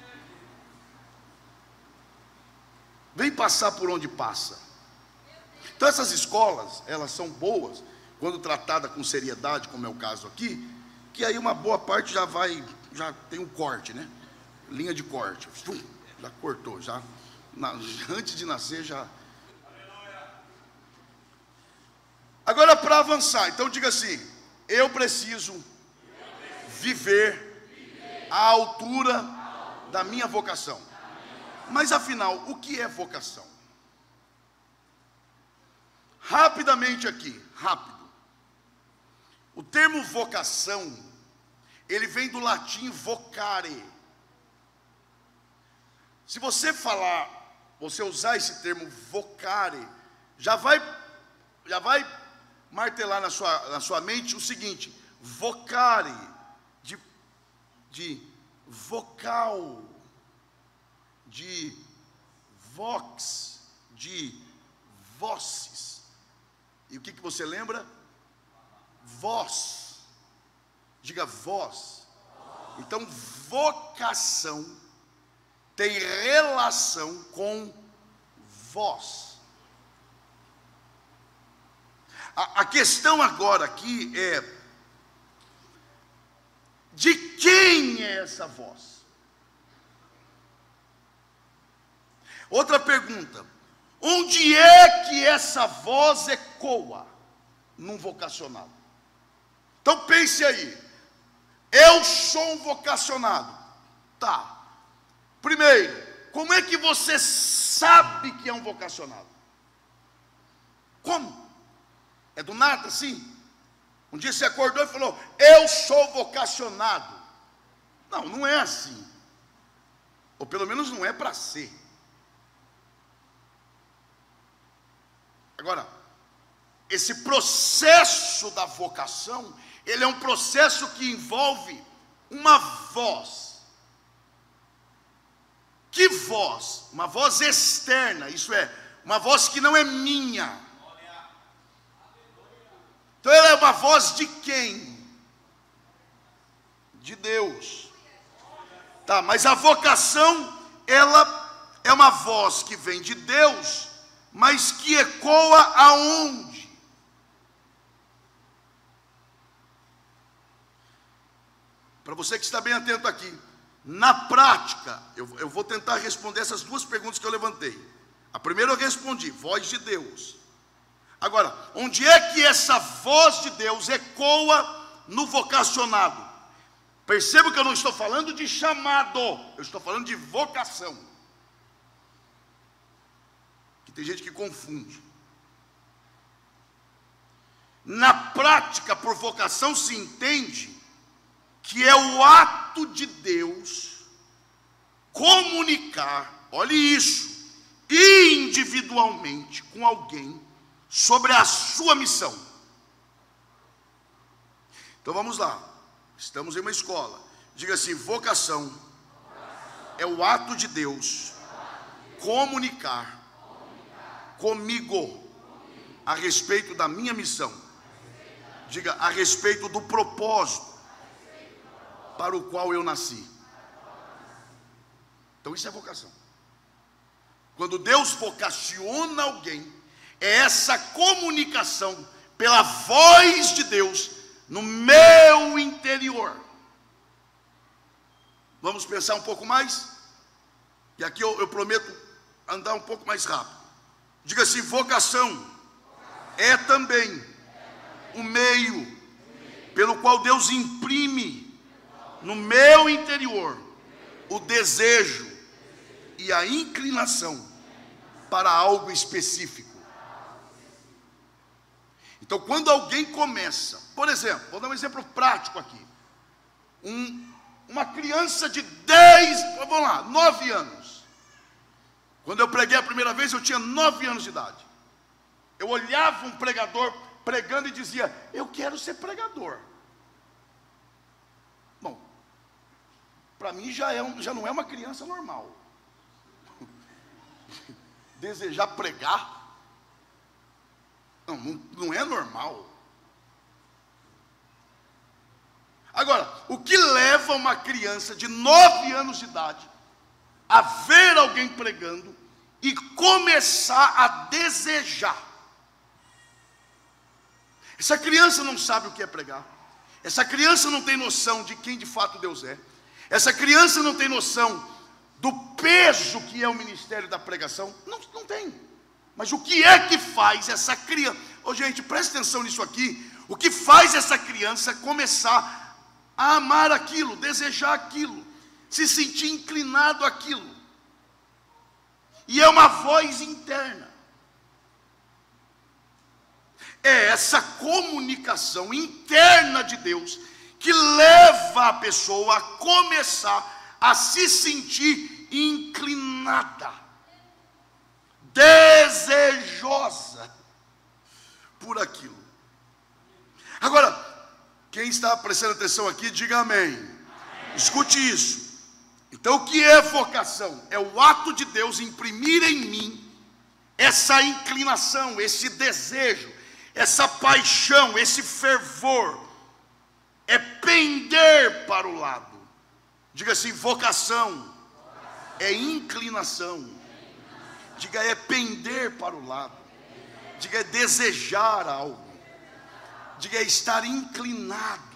Vem passar por onde passa. Então essas escolas, elas são boas quando tratada com seriedade, como é o caso aqui, que aí uma boa parte já vai, já tem um corte, né? Linha de corte, já cortou, já na, antes de nascer já. Agora, para avançar, então diga assim: eu preciso viver à altura da minha vocação. Mas afinal, o que é vocação? Rapidamente aqui, rápido. O termo vocação, ele vem do latim vocare. Se você falar, você usar esse termo vocare, já vai, já vai martelar na sua, na sua mente o seguinte: vocare, de, de vocal, de vox, de vozes. E o que, que você lembra? Voz. Diga voz. Então, vocação tem relação com voz. A, a questão agora aqui é: de quem é essa voz? Outra pergunta: onde é que essa voz ecoa num vocacionado? Então pense aí, eu sou um vocacionado, tá? Primeiro, como é que você sabe que é um vocacionado? Como? É do nada assim? Um dia você acordou e falou: eu sou vocacionado. Não, não é assim. Ou pelo menos não é para ser. Agora, esse processo da vocação, ele é um processo que envolve uma voz. Que voz? Uma voz externa, isso é, uma voz que não é minha. Então ela é uma voz de quem? De Deus. Tá, mas a vocação, ela é uma voz que vem de Deus, mas que ecoa aonde? Para você que está bem atento aqui, na prática, eu, eu vou tentar responder essas duas perguntas que eu levantei. A primeira eu respondi, voz de Deus. Agora, onde é que essa voz de Deus ecoa no vocacionado? Perceba que eu não estou falando de chamado, eu estou falando de vocação. Que tem gente que confunde. Na prática, por vocação se entende que é o ato de Deus comunicar, olhe isso, individualmente com alguém sobre a sua missão. Então vamos lá, estamos em uma escola. Diga assim: vocação é o ato de Deus comunicar comigo a respeito da minha missão. Diga: a respeito do propósito para o qual eu nasci. Então isso é vocação. Quando Deus vocaciona alguém, é essa comunicação pela voz de Deus no meu interior. Vamos pensar um pouco mais? E aqui eu, eu prometo andar um pouco mais rápido. Diga assim: vocação é também o meio pelo qual Deus imprime no meu interior o desejo e a inclinação para algo específico. Então, quando alguém começa, por exemplo, vou dar um exemplo prático aqui. Um, uma criança de dez, vamos lá, nove anos. Quando eu preguei a primeira vez, eu tinha nove anos de idade. Eu olhava um pregador pregando e dizia: eu quero ser pregador. Bom, para mim já, é um, já não é uma criança normal. Desejar pregar, não, não, não é normal. Agora, o que leva uma criança de nove anos de idade a ver alguém pregando e começar a desejar? Essa criança não sabe o que é pregar. Essa criança não tem noção de quem de fato Deus é. Essa criança não tem noção do peso que é o ministério da pregação. Não, não tem. Mas o que é que faz essa criança? Ô, gente, preste atenção nisso aqui. O que faz essa criança começar a amar aquilo, desejar aquilo, se sentir inclinado àquilo? E é uma voz interna. É essa comunicação interna de Deus que leva a pessoa a começar a se sentir inclinada, desejosa por aquilo. Agora, quem está prestando atenção aqui, diga amém. Amém. Escute isso. Então, o que é vocação? É o ato de Deus imprimir em mim essa inclinação, esse desejo, essa paixão, esse fervor. É pender para o lado. Diga assim: vocação é inclinação. Diga, é pender para o lado. Diga, é desejar algo. Diga, é estar inclinado.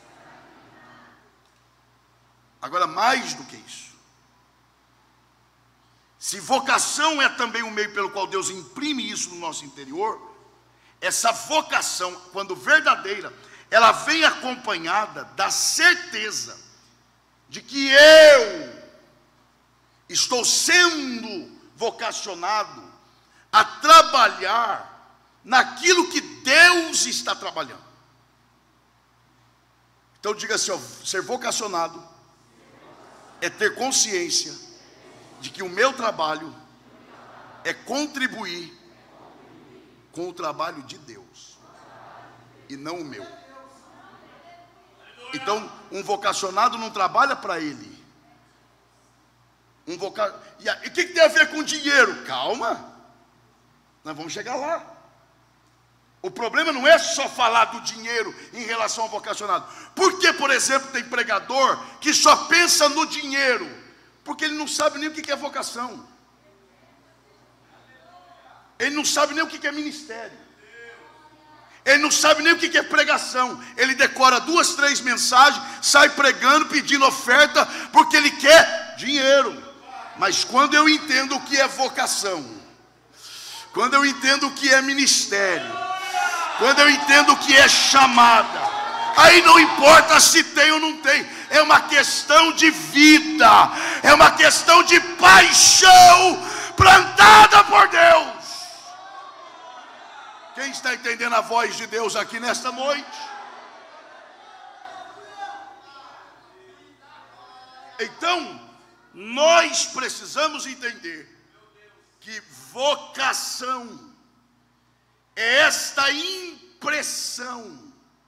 Agora, mais do que isso, se vocação é também um meio pelo qual Deus imprime isso no nosso interior, essa vocação, quando verdadeira, ela vem acompanhada da certeza de que eu estou sendo vocacionado a trabalhar naquilo que Deus está trabalhando. Então diga assim, ó, ser vocacionado é ter consciência de que o meu trabalho é contribuir com o trabalho de Deus e não o meu. Então, um vocacionado não trabalha para ele. Um voca... E o que, que tem a ver com dinheiro? Calma, nós vamos chegar lá. O problema não é só falar do dinheiro em relação ao vocacionado. Por que, por exemplo, tem pregador que só pensa no dinheiro? Porque ele não sabe nem o que é vocação. Ele não sabe nem o que é ministério. Ele não sabe nem o que é pregação. Ele decora duas, três mensagens, sai pregando, pedindo oferta, porque ele quer dinheiro. Mas quando eu entendo o que é vocação, quando eu entendo o que é ministério, quando eu entendo o que é chamada, aí não importa se tem ou não tem, é uma questão de vida, é uma questão de paixão plantada por Deus. Quem está entendendo a voz de Deus aqui nesta noite? Então, nós precisamos entender que vocação é esta impressão,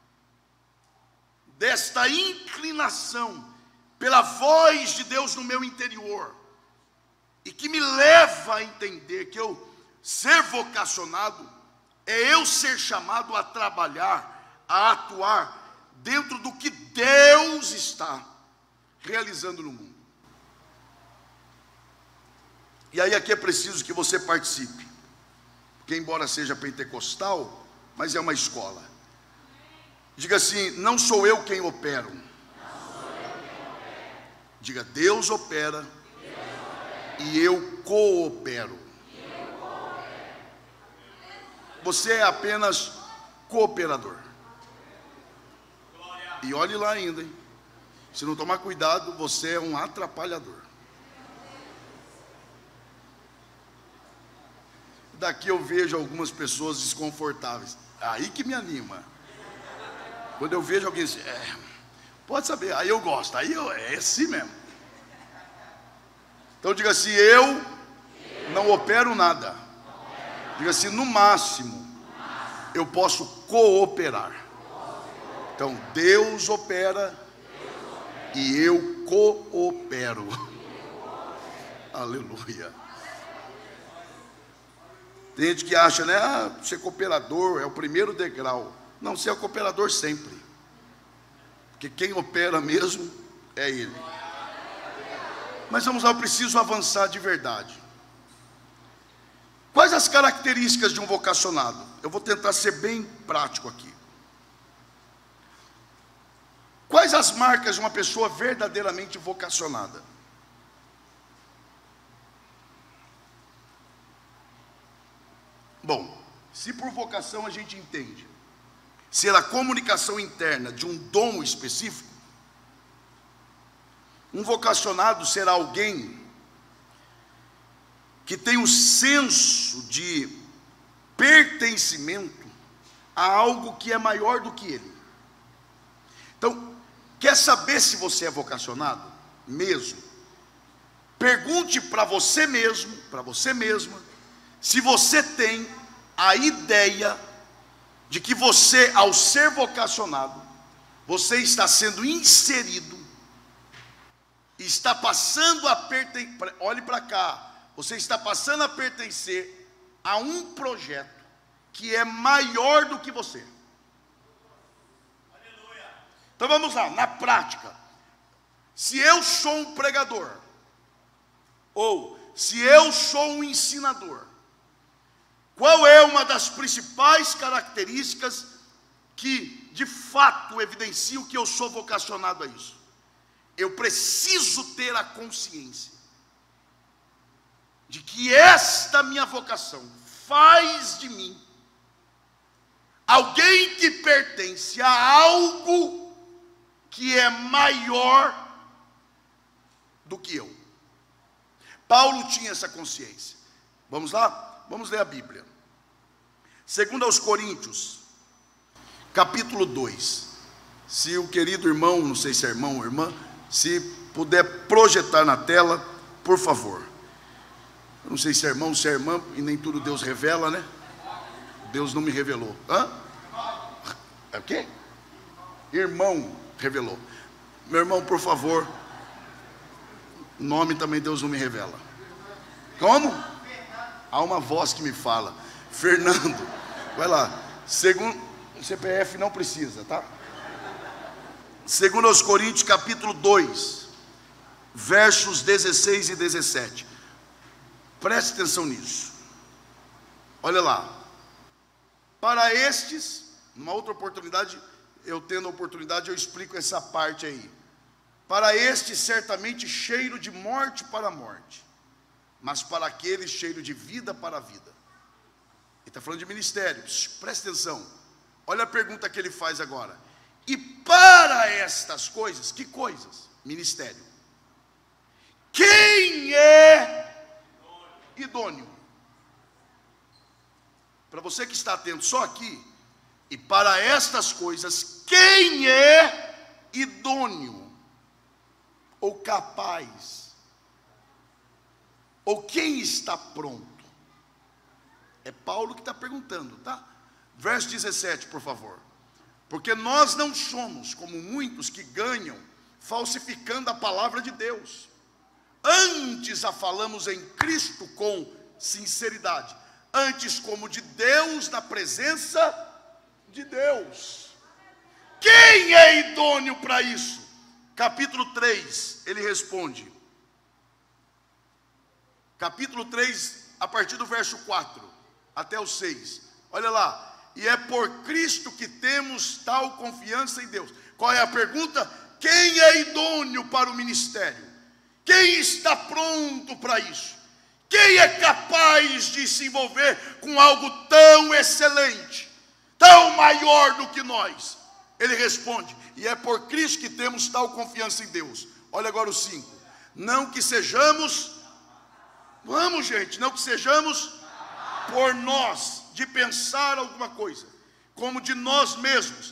desta inclinação pela voz de Deus no meu interior, e que me leva a entender que eu ser vocacionado é eu ser chamado a trabalhar, a atuar dentro do que Deus está realizando no mundo. E aí aqui é preciso que você participe, porque embora seja pentecostal, mas é uma escola. Diga assim, não sou eu quem opero. Diga, Deus opera, Deus opera. E eu coopero. Você é apenas cooperador. E olhe lá ainda, hein? Se não tomar cuidado, você é um atrapalhador. Daqui eu vejo algumas pessoas desconfortáveis. Aí que me anima. Quando eu vejo alguém assim, é, pode saber, aí eu gosto, aí eu, é assim mesmo. Então diga assim, eu não opero nada. Diga assim, no máximo, eu posso cooperar. Então, Deus opera e eu coopero. Aleluia. Tem gente que acha, né, ah, ser cooperador é o primeiro degrau. Não, ser é cooperador sempre. Porque quem opera mesmo é Ele. Mas vamos lá, eu preciso avançar de verdade. Quais as características de um vocacionado? Eu vou tentar ser bem prático aqui. Quais as marcas de uma pessoa verdadeiramente vocacionada? Bom, se por vocação a gente entende ser a comunicação interna de um dom específico, um vocacionado será alguém que tem um senso de pertencimento a algo que é maior do que ele. Então, quer saber se você é vocacionado? Mesmo. Pergunte para você mesmo, para você mesma, se você tem a ideia de que você, ao ser vocacionado, você está sendo inserido, está passando a pertencer, olhe para cá, você está passando a pertencer a um projeto que é maior do que você. Então vamos lá, na prática, se eu sou um pregador, ou se eu sou um ensinador, qual é uma das principais características que de fato evidenciam que eu sou vocacionado a isso? Eu preciso ter a consciência de que esta minha vocação faz de mim alguém que pertence a algo que é maior do que eu. Paulo tinha essa consciência. Vamos lá? Vamos ler a Bíblia. Segundo aos Coríntios, capítulo dois. Se o querido irmão, não sei se é irmão ou irmã, se puder projetar na tela, por favor. Eu não sei se é irmão, se é irmã, e nem tudo Deus revela, né? Deus não me revelou. Hã? É o quê? Irmão revelou. Meu irmão, por favor. Nome também Deus não me revela. Como? Há uma voz que me fala. Fernando. Vai lá. Segundo C P F não precisa, tá? Segundo aos Coríntios, capítulo dois, versos dezesseis e dezessete. Preste atenção nisso. Olha lá. Para estes, numa outra oportunidade, eu tendo a oportunidade, eu explico essa parte aí. Para estes, certamente cheiro de morte para a morte, mas para aqueles cheiro de vida para a vida. Ele está falando de ministério. Preste atenção. Olha a pergunta que ele faz agora. E para estas coisas, que coisas? Ministério. Quem é idôneo? Para você que está atento só aqui, e para estas coisas, quem é idôneo? Ou capaz? Ou quem está pronto? É Paulo que está perguntando, tá? Verso dezessete, por favor. Porque nós não somos como muitos que ganham falsificando a palavra de Deus. Antes a falamos em Cristo com sinceridade, antes como de Deus, na presença de Deus. Quem é idôneo para isso? Capítulo três, ele responde. Capítulo três, a partir do verso quatro até o seis. Olha lá. E é por Cristo que temos tal confiança em Deus. Qual é a pergunta? Quem é idôneo para o ministério? Quem está pronto para isso? Quem é capaz de se envolver com algo tão excelente, tão maior do que nós? Ele responde, e é por Cristo que temos tal confiança em Deus. Olha agora o cinco. Não que sejamos, vamos gente, não que sejamos por nós, de pensar alguma coisa, como de nós mesmos,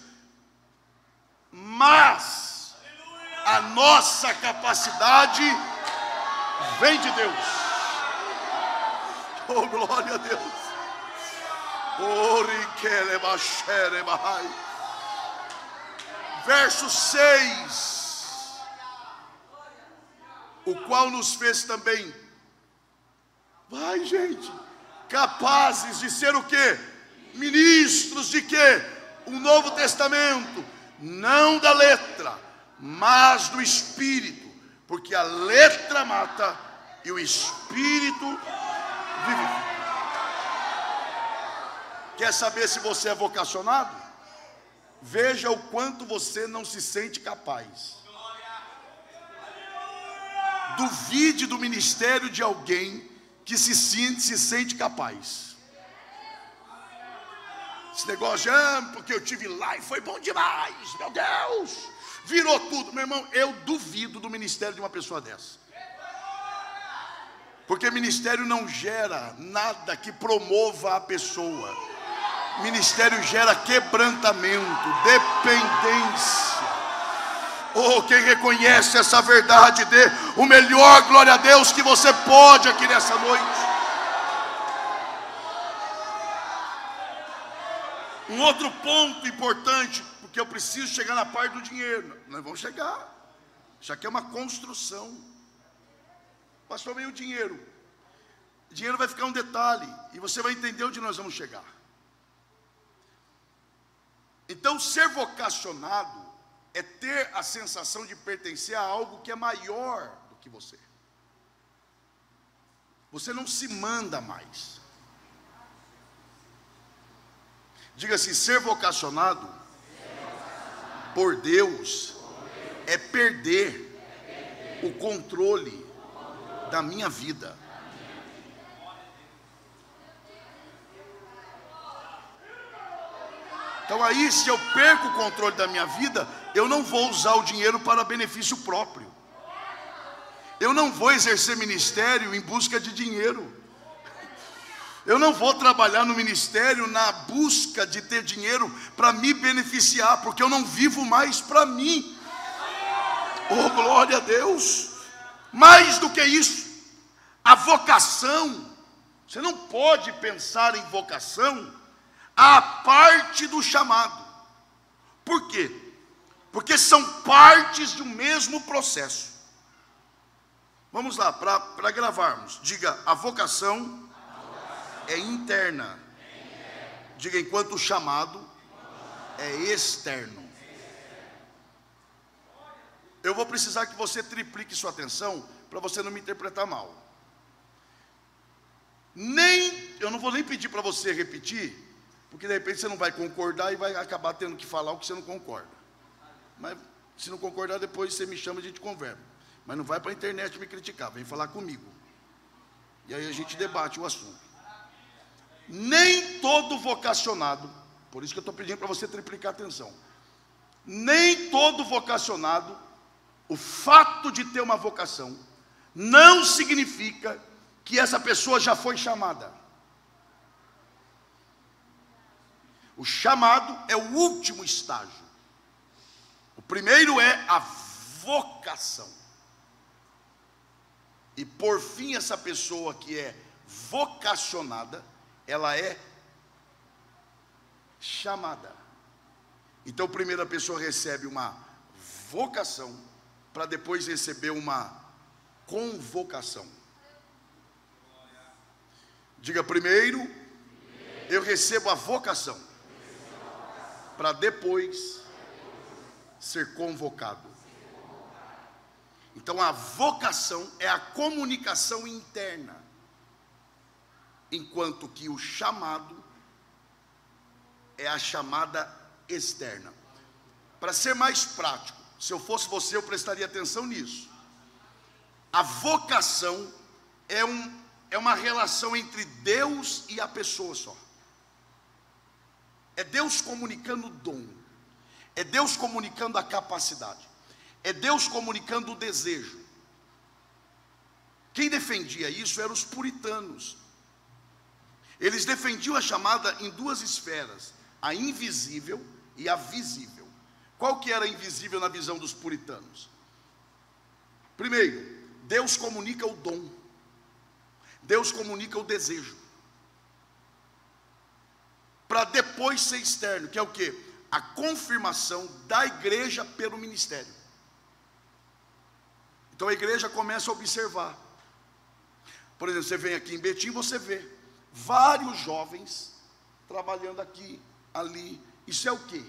mas a nossa capacidade vem de Deus. Oh, glória a Deus. Verso seis. O qual nos fez também, vai gente, capazes de ser o quê? Ministros de quê? O Novo Testamento, não da letra, mas do Espírito, porque a letra mata e o Espírito vivifica. Quer saber se você é vocacionado? Veja o quanto você não se sente capaz. Duvide do ministério de alguém que se sente, se sente capaz. Esse negócio de, ah, porque eu tive lá e foi bom demais, meu Deus, virou tudo. Meu irmão, eu duvido do ministério de uma pessoa dessa. Porque ministério não gera nada que promova a pessoa. Ministério gera quebrantamento, dependência. Oh, quem reconhece essa verdade, dê o melhor glória a Deus que você pode aqui nessa noite. Um outro ponto importante, porque eu preciso chegar na parte do dinheiro. Nós vamos chegar. Isso aqui é uma construção. Pastor, meio dinheiro. O dinheiro vai ficar um detalhe, e você vai entender onde nós vamos chegar. Então, ser vocacionado é ter a sensação de pertencer a algo que é maior do que você. Você não se manda mais. Diga assim: ser vocacionado por Deus é perder o controle da minha vida. Então aí, se eu perco o controle da minha vida, eu não vou usar o dinheiro para benefício próprio. Eu não vou exercer ministério em busca de dinheiro. Eu não vou trabalhar no ministério na busca de ter dinheiro para me beneficiar, porque eu não vivo mais para mim. Oh, glória a Deus! Mais do que isso, a vocação, você não pode pensar em vocação à parte do chamado. Por quê? Porque são partes de um mesmo processo. Vamos lá, para gravarmos. Diga: a vocação é interna. Diga: enquanto o chamado é externo. Eu vou precisar que você triplique sua atenção para você não me interpretar mal. Nem, eu não vou nem pedir para você repetir, porque de repente você não vai concordar e vai acabar tendo que falar o que você não concorda. Mas se não concordar, depois você me chama e a gente conversa. Mas não vai para a internet me criticar, vem falar comigo. E aí a gente debate o assunto. Nem todo vocacionado, por isso que eu estou pedindo para você triplicar a atenção, nem todo vocacionado, o fato de ter uma vocação, não significa que essa pessoa já foi chamada. O chamado é o último estágio. O primeiro é a vocação. E por fim, essa pessoa que é vocacionada, ela é chamada. Então, primeiro a pessoa recebe uma vocação, para depois receber uma convocação. Diga: primeiro eu recebo a vocação, para depois ser convocado. Então a vocação é a comunicação interna, enquanto que o chamado é a chamada externa. Para ser mais prático, se eu fosse você, eu prestaria atenção nisso. A vocação é, um, é uma relação entre Deus e a pessoa só. É Deus comunicando o dom, é Deus comunicando a capacidade, é Deus comunicando o desejo. Quem defendia isso eram os puritanos. Eles defendiam a chamada em duas esferas: a invisível e a visível. Qual que era invisível na visão dos puritanos? Primeiro, Deus comunica o dom, Deus comunica o desejo, para depois ser externo, que é o quê? A confirmação da igreja pelo ministério. Então a igreja começa a observar. Por exemplo, você vem aqui em Betim, você vê vários jovens trabalhando aqui, ali. Isso é o quê?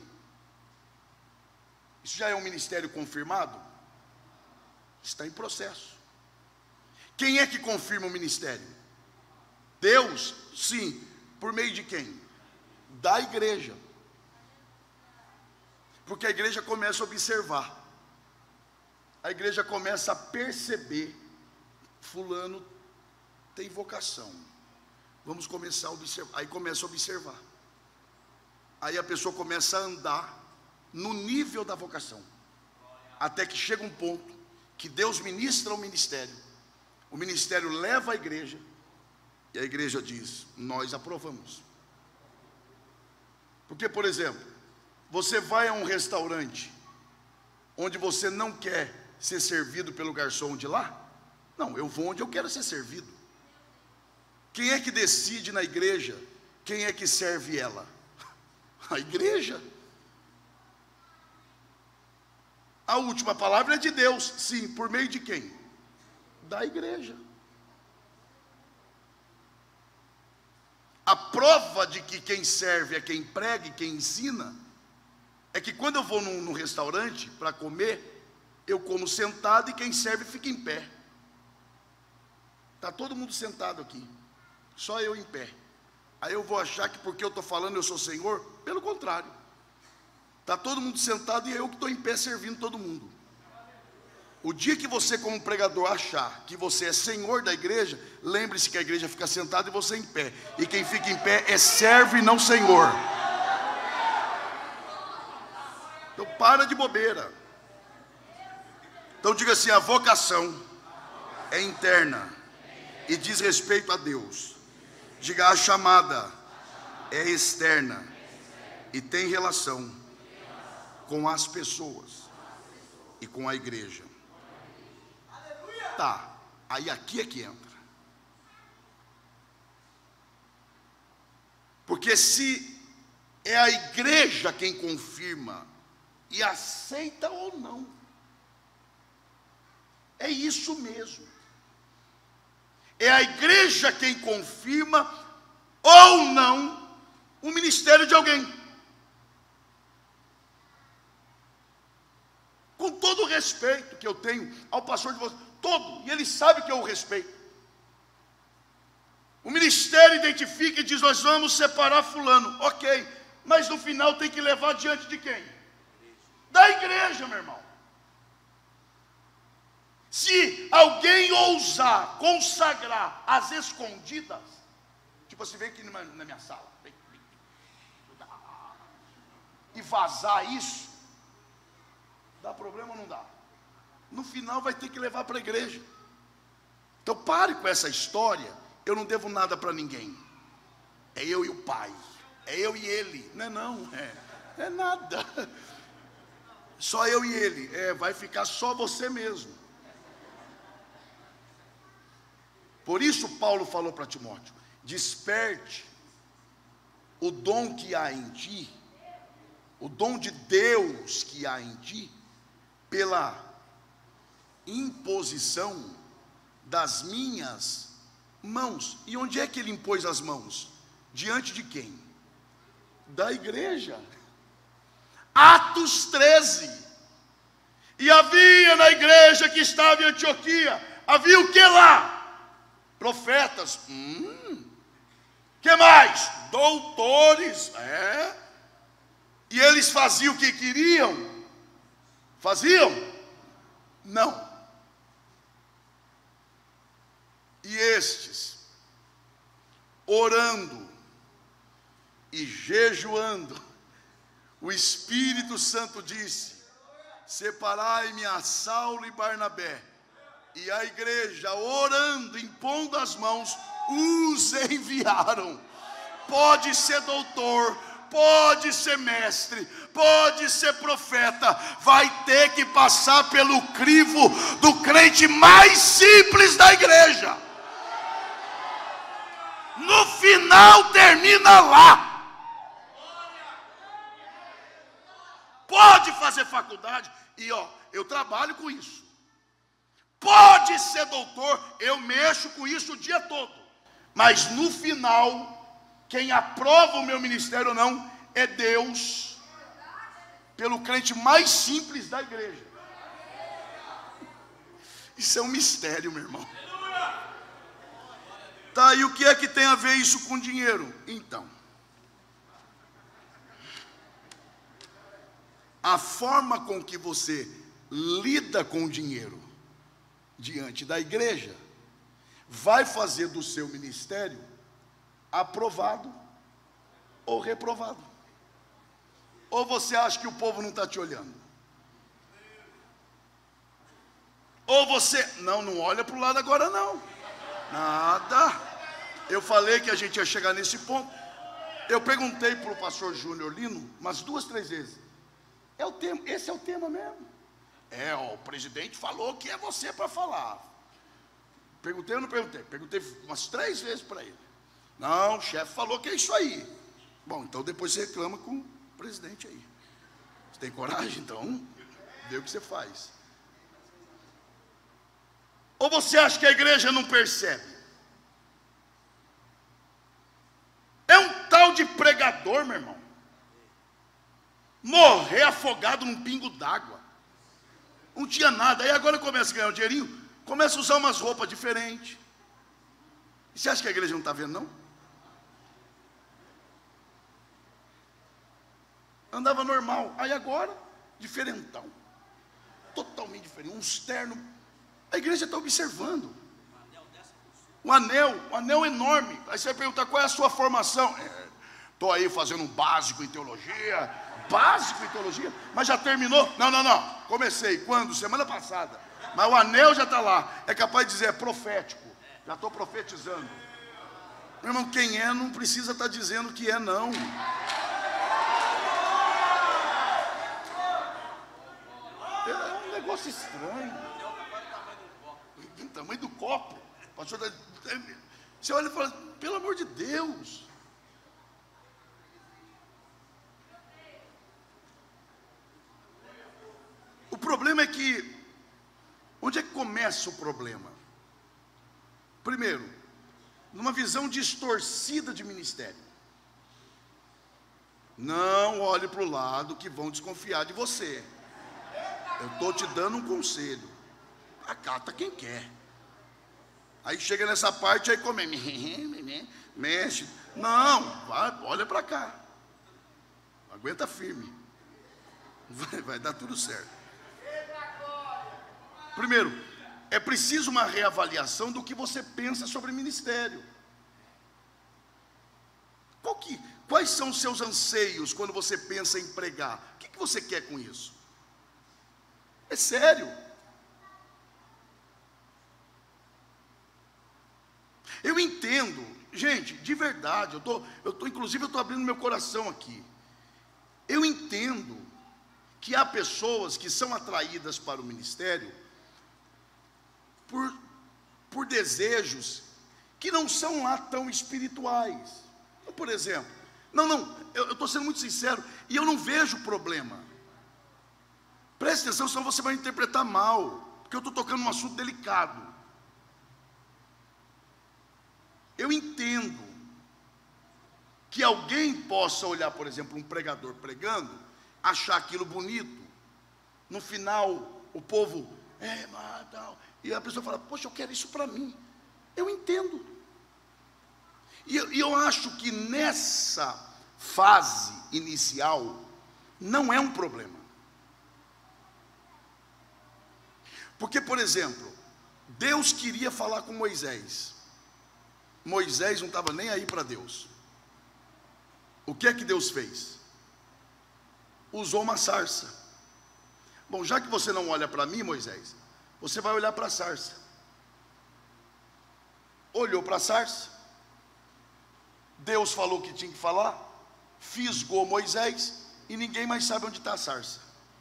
Isso já é um ministério confirmado? Está em processo. Quem é que confirma o ministério? Deus? Sim. Por meio de quem? Da igreja. Porque a igreja começa a observar. A igreja começa a perceber: fulano tem vocação. Vamos começar a observar. Aí começa a observar. Aí a pessoa começa a andar no nível da vocação, até que chega um ponto que Deus ministra o ministério, o ministério leva a igreja, e a igreja diz: nós aprovamos. Porque, por exemplo, você vai a um restaurante onde você não quer ser servido pelo garçom de lá? Não, eu vou onde eu quero ser servido. Quem é que decide na igreja quem é que serve ela? A igreja. A última palavra é de Deus. Sim, por meio de quem? Da igreja. A prova de que quem serve é quem prega e quem ensina é que quando eu vou num, num restaurante para comer, eu como sentado e quem serve fica em pé. Está todo mundo sentado aqui, só eu em pé. Aí eu vou achar que porque eu estou falando eu sou Senhor? Pelo contrário. Está todo mundo sentado e eu que estou em pé servindo todo mundo. O dia que você, como pregador, achar que você é Senhor da igreja, lembre-se que a igreja fica sentada e você em pé. E quem fica em pé é servo e não Senhor. Então para de bobeira. Então diga assim: a vocação é interna e diz respeito a Deus. Diga: a chamada é externa e tem relação com as pessoas e com a igreja. Tá, aí aqui é que entra. Porque se é a igreja quem confirma e aceita ou não, é isso mesmo. É a igreja quem confirma ou não o ministério de alguém. Com todo o respeito que eu tenho ao pastor de vocês, todo, e ele sabe que eu o respeito. O ministério identifica e diz: nós vamos separar fulano, ok, mas no final tem que levar diante de quem? Da igreja, meu irmão. Se alguém ousar consagrar as escondidas, tipo assim, vem aqui na minha sala, vem, vem, e vazar isso, dá problema ou não dá? No final vai ter que levar para a igreja. Então pare com essa história: eu não devo nada para ninguém, é eu e o Pai, é eu e ele. Não é não, é, é nada, só eu e ele, é, vai ficar só você mesmo. Por isso Paulo falou para Timóteo: desperte o dom que há em ti, o dom de Deus que há em ti, pela imposição das minhas mãos. E onde é que ele impôs as mãos? Diante de quem? Da igreja. Atos treze. E havia na igreja que estava em Antioquia, havia o que lá? Profetas. Hum. Que mais? Doutores. É. E eles faziam o que queriam? Faziam? Não. E estes, orando e jejuando, o Espírito Santo disse: separai-me a Saulo e Barnabé. E a igreja, orando, impondo as mãos, os enviaram. Pode ser doutor, pode ser mestre, pode ser profeta, vai ter que passar pelo crivo do crente mais simples da igreja. No final termina lá. Pode fazer faculdade, e ó, eu trabalho com isso. Pode ser doutor, eu mexo com isso o dia todo. Mas no final, quem aprova o meu ministério ou não é Deus, pelo crente mais simples da igreja. Isso é um mistério, meu irmão. Tá, e o que é que tem a ver isso com dinheiro? Então, a forma com que você lida com o dinheiro diante da igreja vai fazer do seu ministério aprovado ou reprovado. Ou você acha que o povo não está te olhando? Ou você, não, não olha para o lado agora não, nada. Eu falei que a gente ia chegar nesse ponto. Eu perguntei para o pastor Júnior Lino umas duas, três vezes: é o tema, esse é o tema mesmo? É, ó, o presidente falou que é você para falar. Perguntei ou não perguntei? Perguntei umas três vezes para ele. Não, o chefe falou que é isso aí. Bom, então depois você reclama com o presidente aí. Você tem coragem? Então, vê o que você faz. Ou você acha que a igreja não percebe? É um tal de pregador, meu irmão, morrer afogado num pingo d'água. Não tinha nada, aí agora começa a ganhar um dinheirinho, começa a usar umas roupas diferentes, Você acha que a igreja não está vendo, não? Andava normal, aí agora, diferentão. Totalmente diferente, um externo. A igreja está observando. Um anel, um anel enorme. Aí você vai perguntar, qual é a sua formação? Estou aí fazendo um básico em teologia. Básico em teologia? Mas já terminou? Não, não, não. Comecei, quando? Semana passada. Mas o anel já está lá. É capaz de dizer, é profético. Já estou profetizando. Meu irmão, quem é não precisa estar dizendo que é, não. É um negócio estranho. O tamanho do copo. Pastor, você olha e fala, pelo amor de Deus. O problema é que, onde é que começa o problema? Primeiro, numa visão distorcida de ministério. Não olhe para o lado que vão desconfiar de você. Eu estou te dando um conselho. Acata quem quer. Aí chega nessa parte, aí come, mexe. Não, vai, olha para cá. Aguenta firme. Vai, vai dar tudo certo. Primeiro, é preciso uma reavaliação do que você pensa sobre ministério. Qual que, quais são os seus anseios quando você pensa em pregar? O que, que você quer com isso? É sério. Eu entendo, gente, de verdade, eu tô, eu tô, inclusive eu estou abrindo meu coração aqui. Eu entendo que há pessoas que são atraídas para o ministério por, por desejos que não são lá tão espirituais. Então, por exemplo, não, não, eu estou sendo muito sincero, e eu não vejo problema. Preste atenção, senão você vai interpretar mal, porque eu estou tocando um assunto delicado. Eu entendo que alguém possa olhar, por exemplo, um pregador pregando, achar aquilo bonito. No final, o povo, é, mas tal. E a pessoa fala, poxa, eu quero isso para mim. Eu entendo. E eu, e eu acho que nessa fase inicial, não é um problema. Porque, por exemplo, Deus queria falar com Moisés. Moisés não estava nem aí para Deus. O que é que Deus fez? Usou uma sarça. Bom, já que você não olha para mim, Moisés, você vai olhar para a sarça. Olhou para a sarça. Deus falou o que tinha que falar. Fisgou Moisés. E ninguém mais sabe onde está a sarça.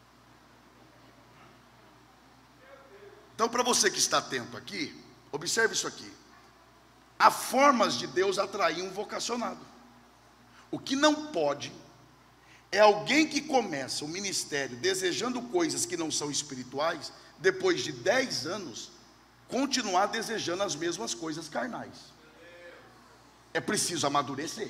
Então, para você que está atento aqui, observe isso aqui. Há formas de Deus atrair um vocacionado. O que não pode é alguém que começa o ministério desejando coisas que não são espirituais, depois de dez anos, continuar desejando as mesmas coisas carnais. É preciso amadurecer.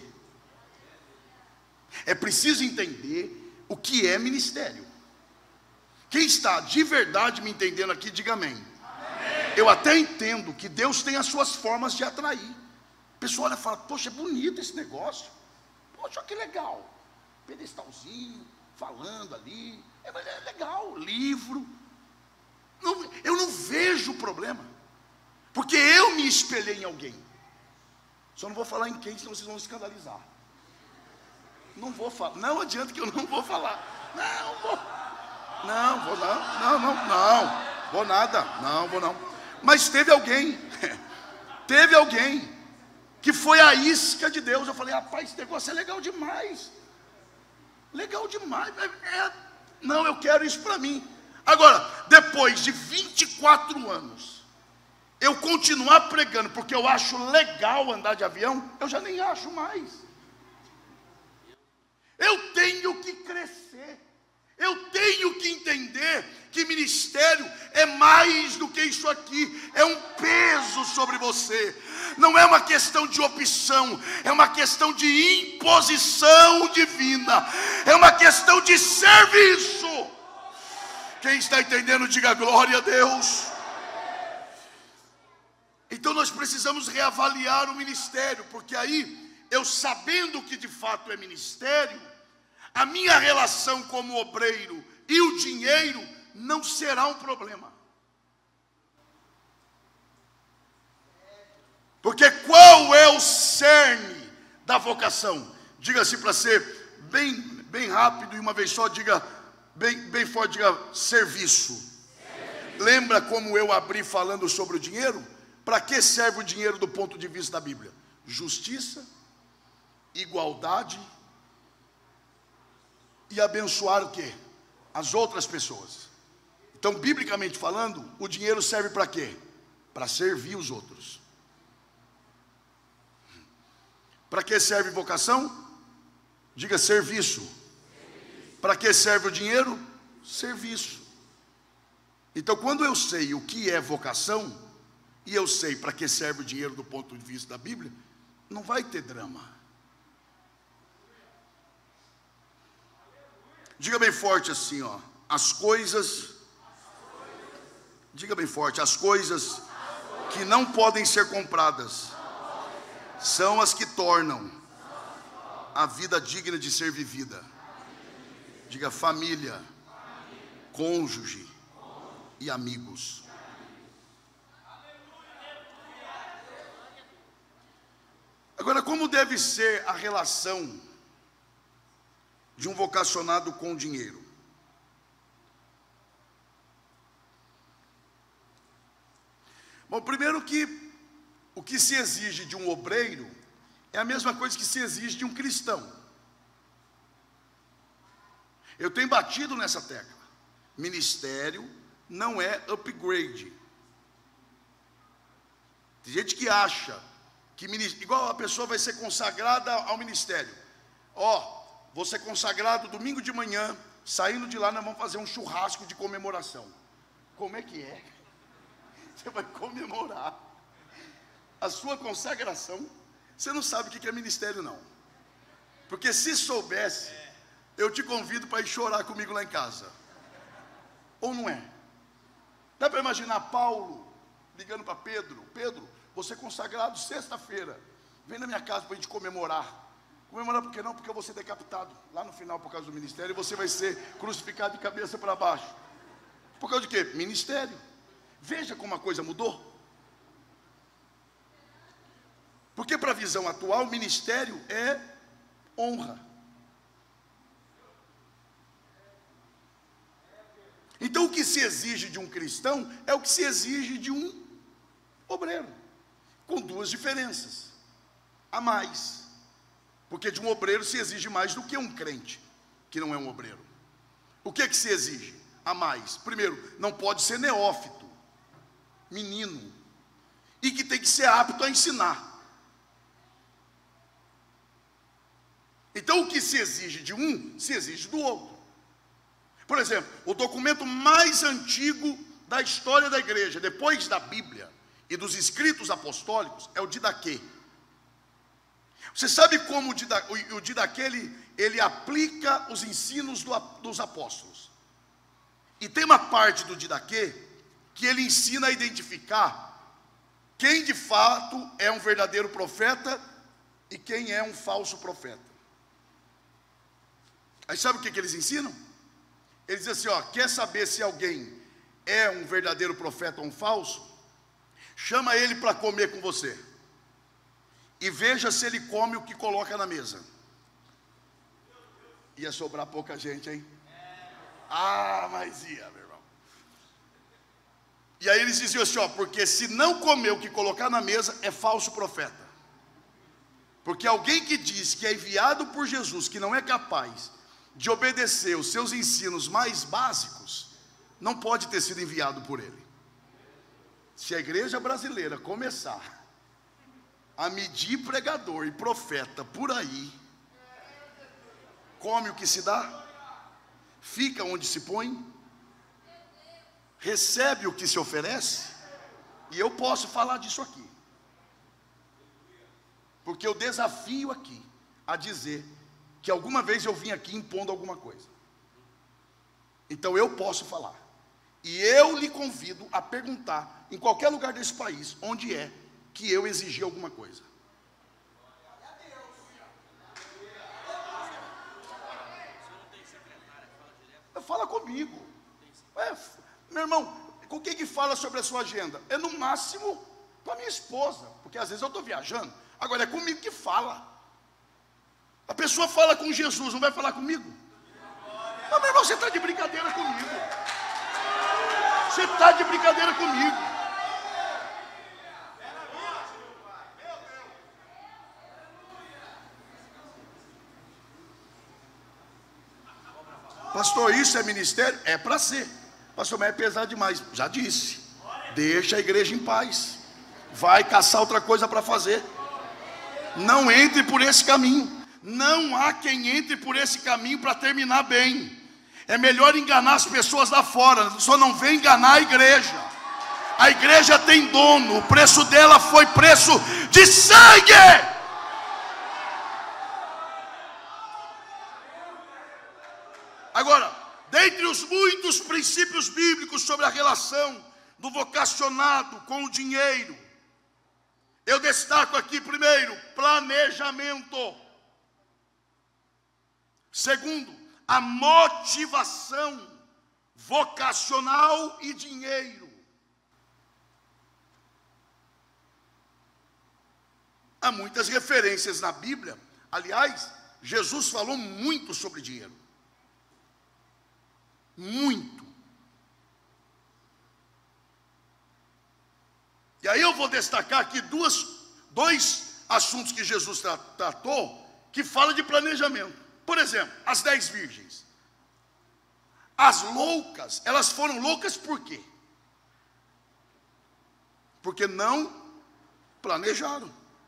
É preciso entender o que é ministério. Quem está de verdade me entendendo aqui, diga amém. Eu até entendo que Deus tem as suas formas de atrair. A pessoa olha e fala, poxa, é bonito esse negócio. Poxa, que legal. Pedestalzinho, falando ali. É, é legal, livro. Não, eu não vejo problema. Porque eu me espelhei em alguém. Só não vou falar em quem, senão vocês vão escandalizar. Não vou falar. Não adianta que eu não vou falar. Não, vou. Não, vou não. Não, não, não. Vou nada. Não, vou não. Mas teve alguém, teve alguém, que foi a isca de Deus. Eu falei, rapaz, esse negócio é legal demais, legal demais, é, não, eu quero isso para mim. Agora, depois de vinte e quatro anos, eu continuar pregando, porque eu acho legal andar de avião, eu já nem acho mais. Eu tenho que crescer. Eu tenho que entender que ministério é mais do que isso aqui, é um peso sobre você, não é uma questão de opção, é uma questão de imposição divina, é uma questão de serviço. Quem está entendendo, diga glória a Deus. Então nós precisamos reavaliar o ministério, porque aí, eu sabendo que de fato é ministério, a minha relação como obreiro e o dinheiro não será um problema. Porque qual é o cerne da vocação? Diga-se para ser bem, bem rápido e uma vez só, diga bem, bem forte, diga serviço. serviço. Lembra como eu abri falando sobre o dinheiro? Para que serve o dinheiro do ponto de vista da Bíblia? Justiça, igualdade e abençoar o quê? As outras pessoas. Então, biblicamente falando, o dinheiro serve para quê? Para servir os outros. Para que serve vocação? Diga serviço. serviço. Para que serve o dinheiro? Serviço. Então, quando eu sei o que é vocação, e eu sei para que serve o dinheiro do ponto de vista da Bíblia, não vai ter drama. Diga bem forte assim, ó. As coisas, diga bem forte, as coisas que não podem ser compradas são as que tornam a vida digna de ser vivida. Diga família, cônjuge e amigos. Agora, como deve ser a relação de um vocacionado com o dinheiro? Bom, primeiro que o que se exige de um obreiro é a mesma coisa que se exige de um cristão. Eu tenho batido nessa tecla. Ministério não é upgrade. Tem gente que acha que igual a pessoa vai ser consagrada ao ministério. Ó, oh, vou ser consagrado domingo de manhã, saindo de lá nós vamos fazer um churrasco de comemoração. Como é que é? Você vai comemorar a sua consagração, você não sabe o que é ministério não. Porque se soubesse, eu te convido para ir chorar comigo lá em casa. Ou não é? Dá para imaginar Paulo ligando para Pedro: Pedro, você é consagrado sexta-feira, vem na minha casa para a gente comemorar. Comemorar por que não? Porque eu vou ser decapitado lá no final por causa do ministério, e você vai ser crucificado de cabeça para baixo. Por causa de quê? Ministério. Veja como a coisa mudou. Porque para a visão atual, ministério é honra. Então o que se exige de um cristão é o que se exige de um obreiro, com duas diferenças a mais. Porque de um obreiro se exige mais do que um crente que não é um obreiro. O que é que se exige a mais? Primeiro, não pode ser neófito, menino, e que tem que ser apto a ensinar. Então o que se exige de um, se exige do outro. Por exemplo, o documento mais antigo da história da igreja, depois da Bíblia e dos escritos apostólicos, é o Didaquê. Você sabe como o Didaquê, o Didaquê ele, ele aplica os ensinos do, dos apóstolos. E tem uma parte do Didaquê que ele ensina a identificar quem de fato é um verdadeiro profeta e quem é um falso profeta. Aí sabe o que, que eles ensinam? Eles dizem assim, ó, quer saber se alguém é um verdadeiro profeta ou um falso? Chama ele para comer com você e veja se ele come o que coloca na mesa. Ia sobrar pouca gente, hein? Ah, mas ia, meu irmão. E aí eles diziam assim, ó, porque se não comer o que colocar na mesa, é falso profeta. Porque alguém que diz que é enviado por Jesus, que não é capaz de obedecer os seus ensinos mais básicos, não pode ter sido enviado por ele. Se a igreja brasileira começar a medir pregador e profeta por aí, come o que se dá, fica onde se põe, recebe o que se oferece, e eu posso falar disso aqui, porque eu desafio aqui a dizer que alguma vez eu vim aqui impondo alguma coisa. Então eu posso falar. E eu lhe convido a perguntar, em qualquer lugar desse país, onde é que eu exigi alguma coisa. Fala comigo. É, meu irmão, com quem que fala sobre a sua agenda? É no máximo com a minha esposa, porque às vezes eu estou viajando. Agora é comigo que fala. A pessoa fala com Jesus, não vai falar comigo? Não, meu irmão, você está de brincadeira comigo. Você está de brincadeira comigo. Pastor, isso é ministério? É para ser. Pastor, mas é pesado demais. Já disse. Deixa a igreja em paz. Vai caçar outra coisa para fazer. Não entre por esse caminho. Não há quem entre por esse caminho para terminar bem. É melhor enganar as pessoas lá fora. Só não vem enganar a igreja. A igreja tem dono. O preço dela foi preço de sangue. Agora, dentre os muitos princípios bíblicos sobre a relação do vocacionado com o dinheiro, eu destaco aqui primeiro, planejamento. Segundo, a motivação vocacional e dinheiro. Há muitas referências na Bíblia. Aliás, Jesus falou muito sobre dinheiro. Muito. E aí eu vou destacar aqui duas, dois assuntos que Jesus tratou, que fala de planejamento. Por exemplo, as dez virgens. As loucas, elas foram loucas por quê? Porque não planejaram.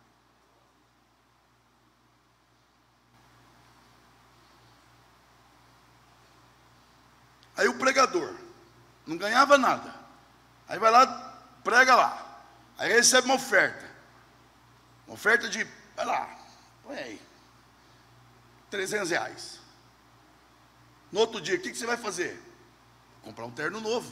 Aí o pregador não ganhava nada. Aí vai lá, prega lá. Aí recebe uma oferta. Uma oferta de, vai lá, põe aí, trezentos reais. No outro dia, o que, que você vai fazer? Comprar um terno novo.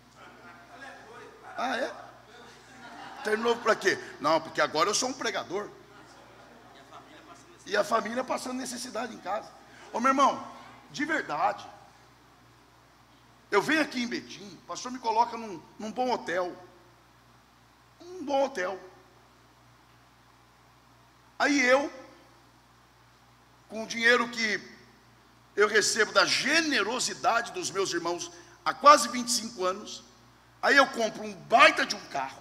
Ah, é? Terno novo para quê? Não, porque agora eu sou um pregador. E a família passando necessidade em casa. Ô meu irmão, de verdade, eu venho aqui em Betim, o pastor me coloca num, num bom hotel. Um bom hotel. Aí eu, com o dinheiro que eu recebo da generosidade dos meus irmãos há quase vinte e cinco anos, aí eu compro um baita de um carro,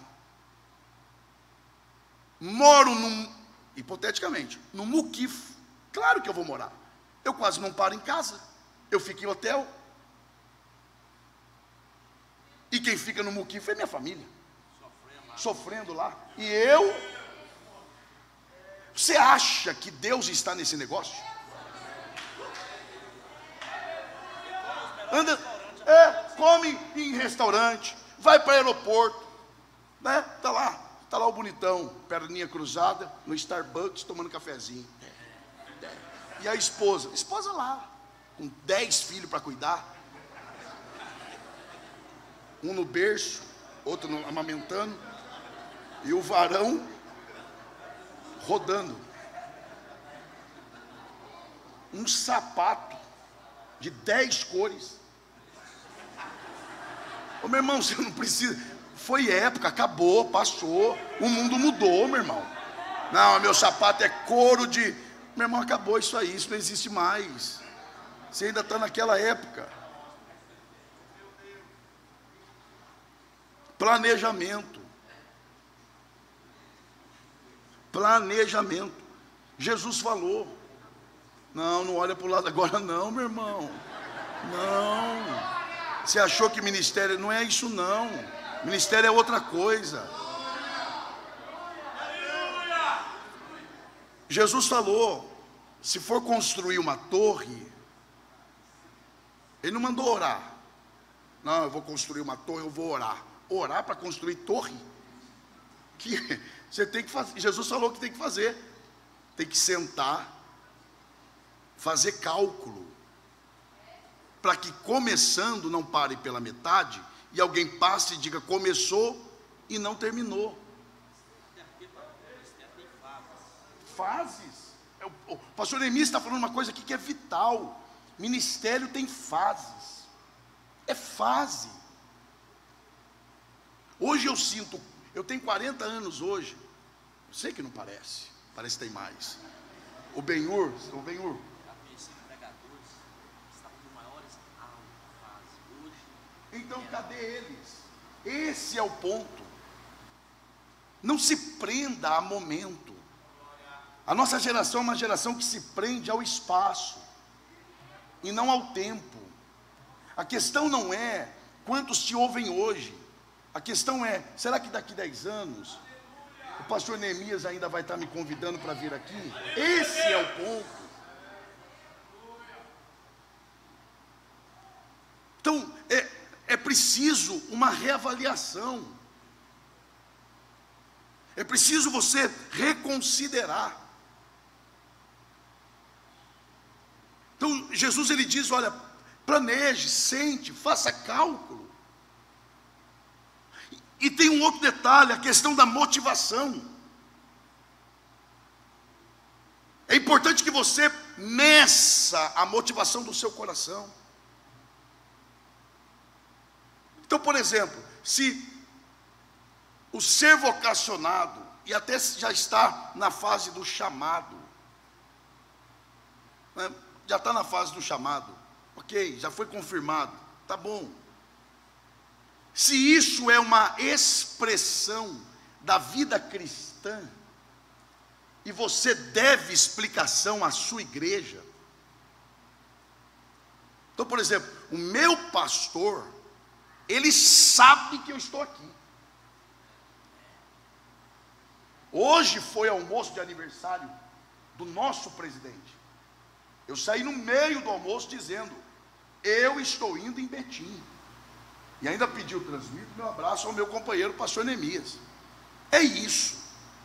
moro num, hipoteticamente, num muquifo. Claro que eu vou morar. Eu quase não paro em casa, eu fico em hotel. E quem fica no muquifo é minha família, sofrendo lá. E eu, você acha que Deus está nesse negócio? Anda, é, come em restaurante, vai para o aeroporto, né? Tá lá, tá lá o bonitão, perninha cruzada, no Starbucks, tomando cafezinho. E a esposa, esposa lá, com dez filhos para cuidar. Um no berço, outro no, amamentando, e o varão rodando. Um sapato de dez cores. Ô meu irmão, você não precisa. Foi época, acabou, passou. O mundo mudou, meu irmão. Não, meu sapato é couro de. Meu irmão, acabou isso aí, isso não existe mais. Você ainda está naquela época. Planejamento. Planejamento. Jesus falou. Não, não olha para o lado agora não, meu irmão. Não. Você achou que ministério não é isso não. Ministério é outra coisa. Jesus falou, se for construir uma torre, ele não mandou orar. Não, eu vou construir uma torre, eu vou orar. Orar para construir torre? Que você tem que fazer. Jesus falou que tem que fazer. Tem que sentar, fazer cálculo, para que começando não pare pela metade e alguém passe e diga começou e não terminou. fases. O pastor Neemias está falando uma coisa aqui que é vital. Ministério tem fases. É fase. Hoje eu sinto, eu tenho quarenta anos hoje. Eu sei que não parece, parece que tem mais. O Benhur, o Benhur. Então cadê eles? Esse é o ponto. Não se prenda a momento. A nossa geração é uma geração que se prende ao espaço e não ao tempo. A questão não é quantos te ouvem hoje. A questão é, será que daqui dez anos o pastor Neemias ainda vai estar me convidando para vir aqui? Esse é o ponto. Então, é, é preciso uma reavaliação. É preciso você reconsiderar. Então, Jesus ele diz, olha, planeje, sente, faça cálculo. E, e tem um outro detalhe, a questão da motivação. É importante que você meça a motivação do seu coração. Então, por exemplo, se o ser vocacionado, e até já está na fase do chamado, né? Já está na fase do chamado, ok, já foi confirmado, tá bom. Se isso é uma expressão da vida cristã, e você deve explicação à sua igreja. Então, por exemplo, o meu pastor, ele sabe que eu estou aqui. Hoje foi almoço de aniversário do nosso presidente. Eu saí no meio do almoço dizendo, eu estou indo em Betim. E ainda pediu, transmito meu abraço ao meu companheiro, pastor Neemias. É isso.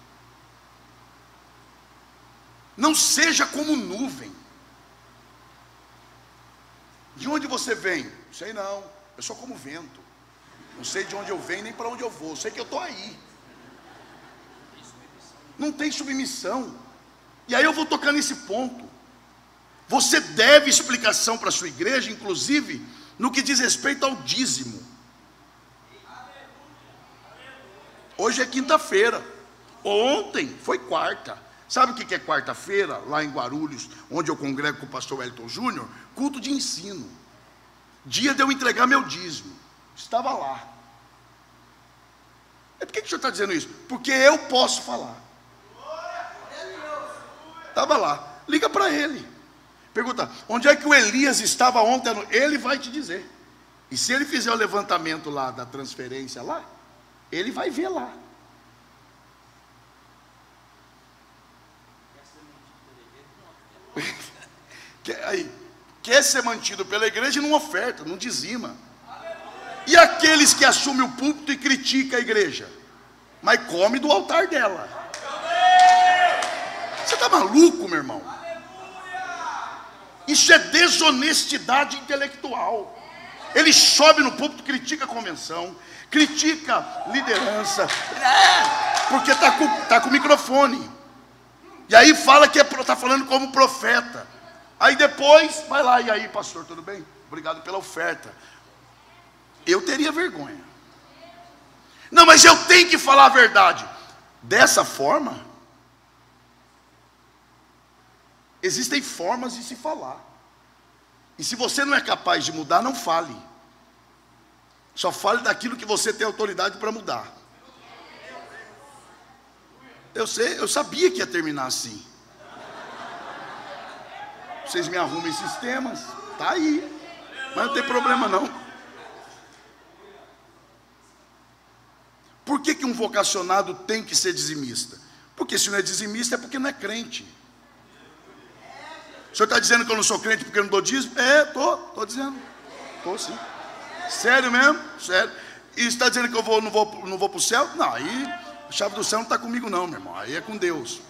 Não seja como nuvem. De onde você vem? Não sei não, eu sou como vento. Não sei de onde eu venho nem para onde eu vou, sei que eu estou aí. Não tem submissão. E aí eu vou tocar nesse ponto. Você deve explicação para a sua igreja, inclusive no que diz respeito ao dízimo. Hoje é quinta-feira. Ontem foi quarta. Sabe o que é quarta-feira? Lá em Guarulhos, onde eu congrego com o pastor Wellington Júnior, culto de ensino. Dia de eu entregar meu dízimo. Estava lá. E por que, que o senhor está dizendo isso? Porque eu posso falar. Estava lá. Liga para ele. Pergunta, onde é que o Elias estava ontem? Ele vai te dizer. E se ele fizer o levantamento lá da transferência lá, ele vai ver lá. Aí, quer ser mantido pela igreja e não oferta, não dizima. E aqueles que assumem o púlpito e criticam a igreja, mas come do altar dela. Você está maluco, meu irmão? Isso é desonestidade intelectual. Ele sobe no púlpito, critica a convenção, critica a liderança, porque está com, tá com o microfone. E aí fala que está é, tá falando como profeta. Aí depois, vai lá, e aí pastor, tudo bem? Obrigado pela oferta. Eu teria vergonha. Não, mas eu tenho que falar a verdade. Dessa forma, existem formas de se falar. E se você não é capaz de mudar, não fale. Só fale daquilo que você tem autoridade para mudar. Eu sei, eu sabia que ia terminar assim. Vocês me arrumam esses temas, tá aí. Mas não tem problema não. Por que que um vocacionado tem que ser dizimista? Porque se não é dizimista é porque não é crente. O senhor está dizendo que eu não sou crente porque eu não dou dízimo? É, estou, estou dizendo. Estou sim. Sério mesmo? Sério. E está dizendo que eu vou, não vou, não vou para o céu? Não, aí a chave do céu não está comigo não, meu irmão. Aí é com Deus.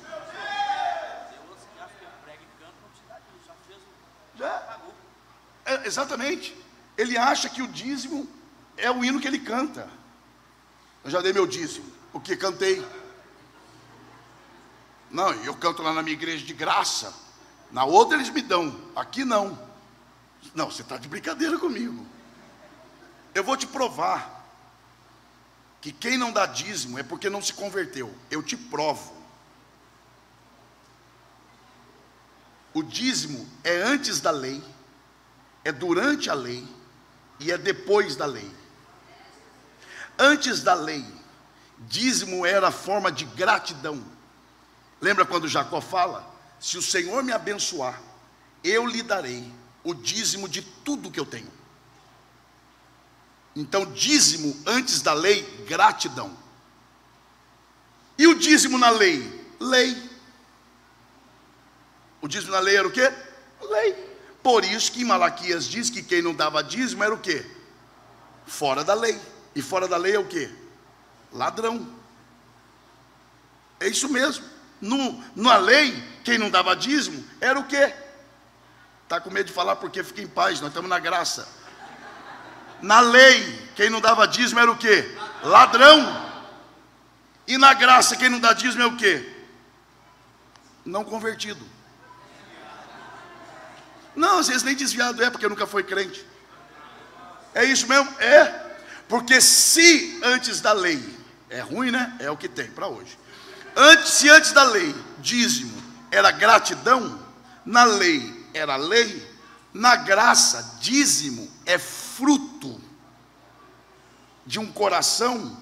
Já, é, exatamente. Ele acha que o dízimo é o hino que ele canta. Eu já dei meu dízimo, o que cantei. Não, eu canto lá na minha igreja de graça. Na outra eles me dão, aqui não. Não, você está de brincadeira comigo. Eu vou te provar que quem não dá dízimo é porque não se converteu. Eu te provo. O dízimo é antes da lei, é durante a lei e é depois da lei. Antes da lei, dízimo era a forma de gratidão. Lembra quando Jacó fala? Se o Senhor me abençoar, eu lhe darei o dízimo de tudo que eu tenho. Então, dízimo antes da lei, gratidão. E o dízimo na lei? Lei. O dízimo na lei era o quê? Lei. Por isso que em Malaquias diz que quem não dava dízimo era o quê? Fora da lei. E fora da lei é o quê? Ladrão. É isso mesmo. No, na lei, quem não dava dízimo era o quê? Está com medo de falar porque fica em paz, nós estamos na graça. Na lei, quem não dava dízimo era o quê? Ladrão. E na graça, quem não dá dízimo é o quê? Não convertido. Não, às vezes nem desviado é, porque nunca foi crente. É isso mesmo? É. Porque se antes da lei, é ruim, né? É o que tem para hoje. Antes, se antes da lei, dízimo era gratidão, na lei era lei, na graça, dízimo é fruto de um coração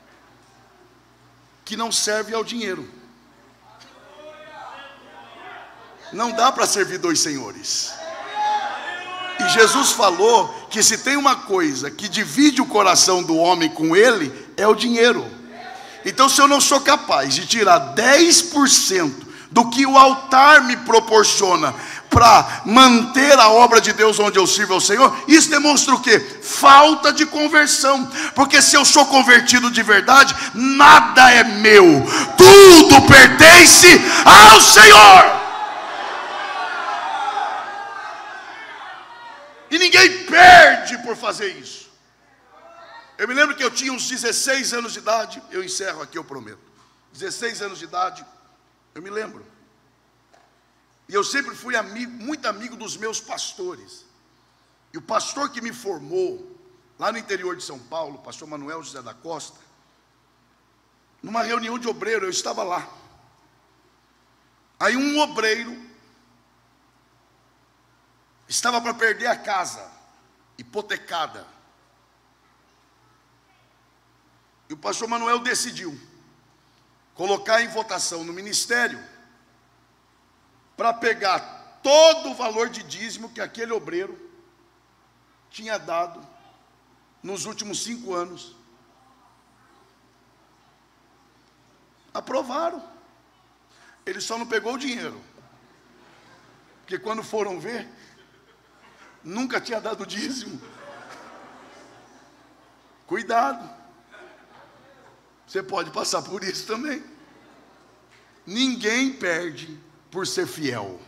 que não serve ao dinheiro. Não dá para servir dois senhores. E Jesus falou que se tem uma coisa que divide o coração do homem com ele, é o dinheiro. Então, se eu não sou capaz de tirar dez por cento do que o altar me proporciona para manter a obra de Deus onde eu sirvo ao Senhor, isso demonstra o quê? Falta de conversão. Porque se eu sou convertido de verdade, nada é meu, tudo pertence ao Senhor. E ninguém perde por fazer isso. Eu me lembro que eu tinha uns dezesseis anos de idade. Eu encerro aqui, eu prometo. dezesseis anos de idade, eu me lembro. E eu sempre fui amigo, muito amigo dos meus pastores. E o pastor que me formou, lá no interior de São Paulo, o pastor Manuel José da Costa, numa reunião de obreiro, eu estava lá. Aí um obreiro estava para perder a casa, hipotecada. E o pastor Manuel decidiu colocar em votação no ministério para pegar todo o valor de dízimo que aquele obreiro tinha dado nos últimos cinco anos. Aprovaram. Ele só não pegou o dinheiro, porque quando foram ver, nunca tinha dado dízimo. Cuidado. Você pode passar por isso também. Ninguém perde por ser fiel.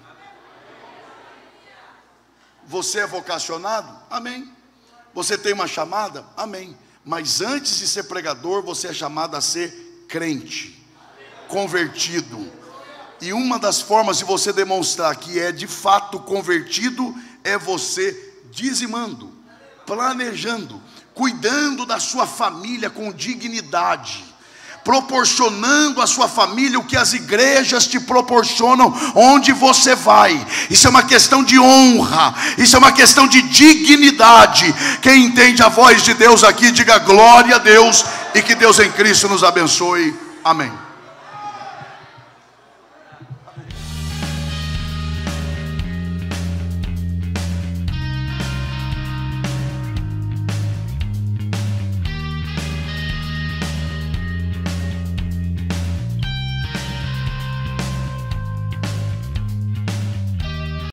Você é vocacionado? Amém. Você tem uma chamada? Amém. Mas antes de ser pregador, você é chamado a ser crente, convertido. E uma das formas de você demonstrar que é de fato convertido é você dizimando, planejando, cuidando da sua família com dignidade, proporcionando à sua família o que as igrejas te proporcionam onde você vai. Isso é uma questão de honra, isso é uma questão de dignidade. Quem entende a voz de Deus aqui, diga glória a Deus, e que Deus em Cristo nos abençoe. Amém.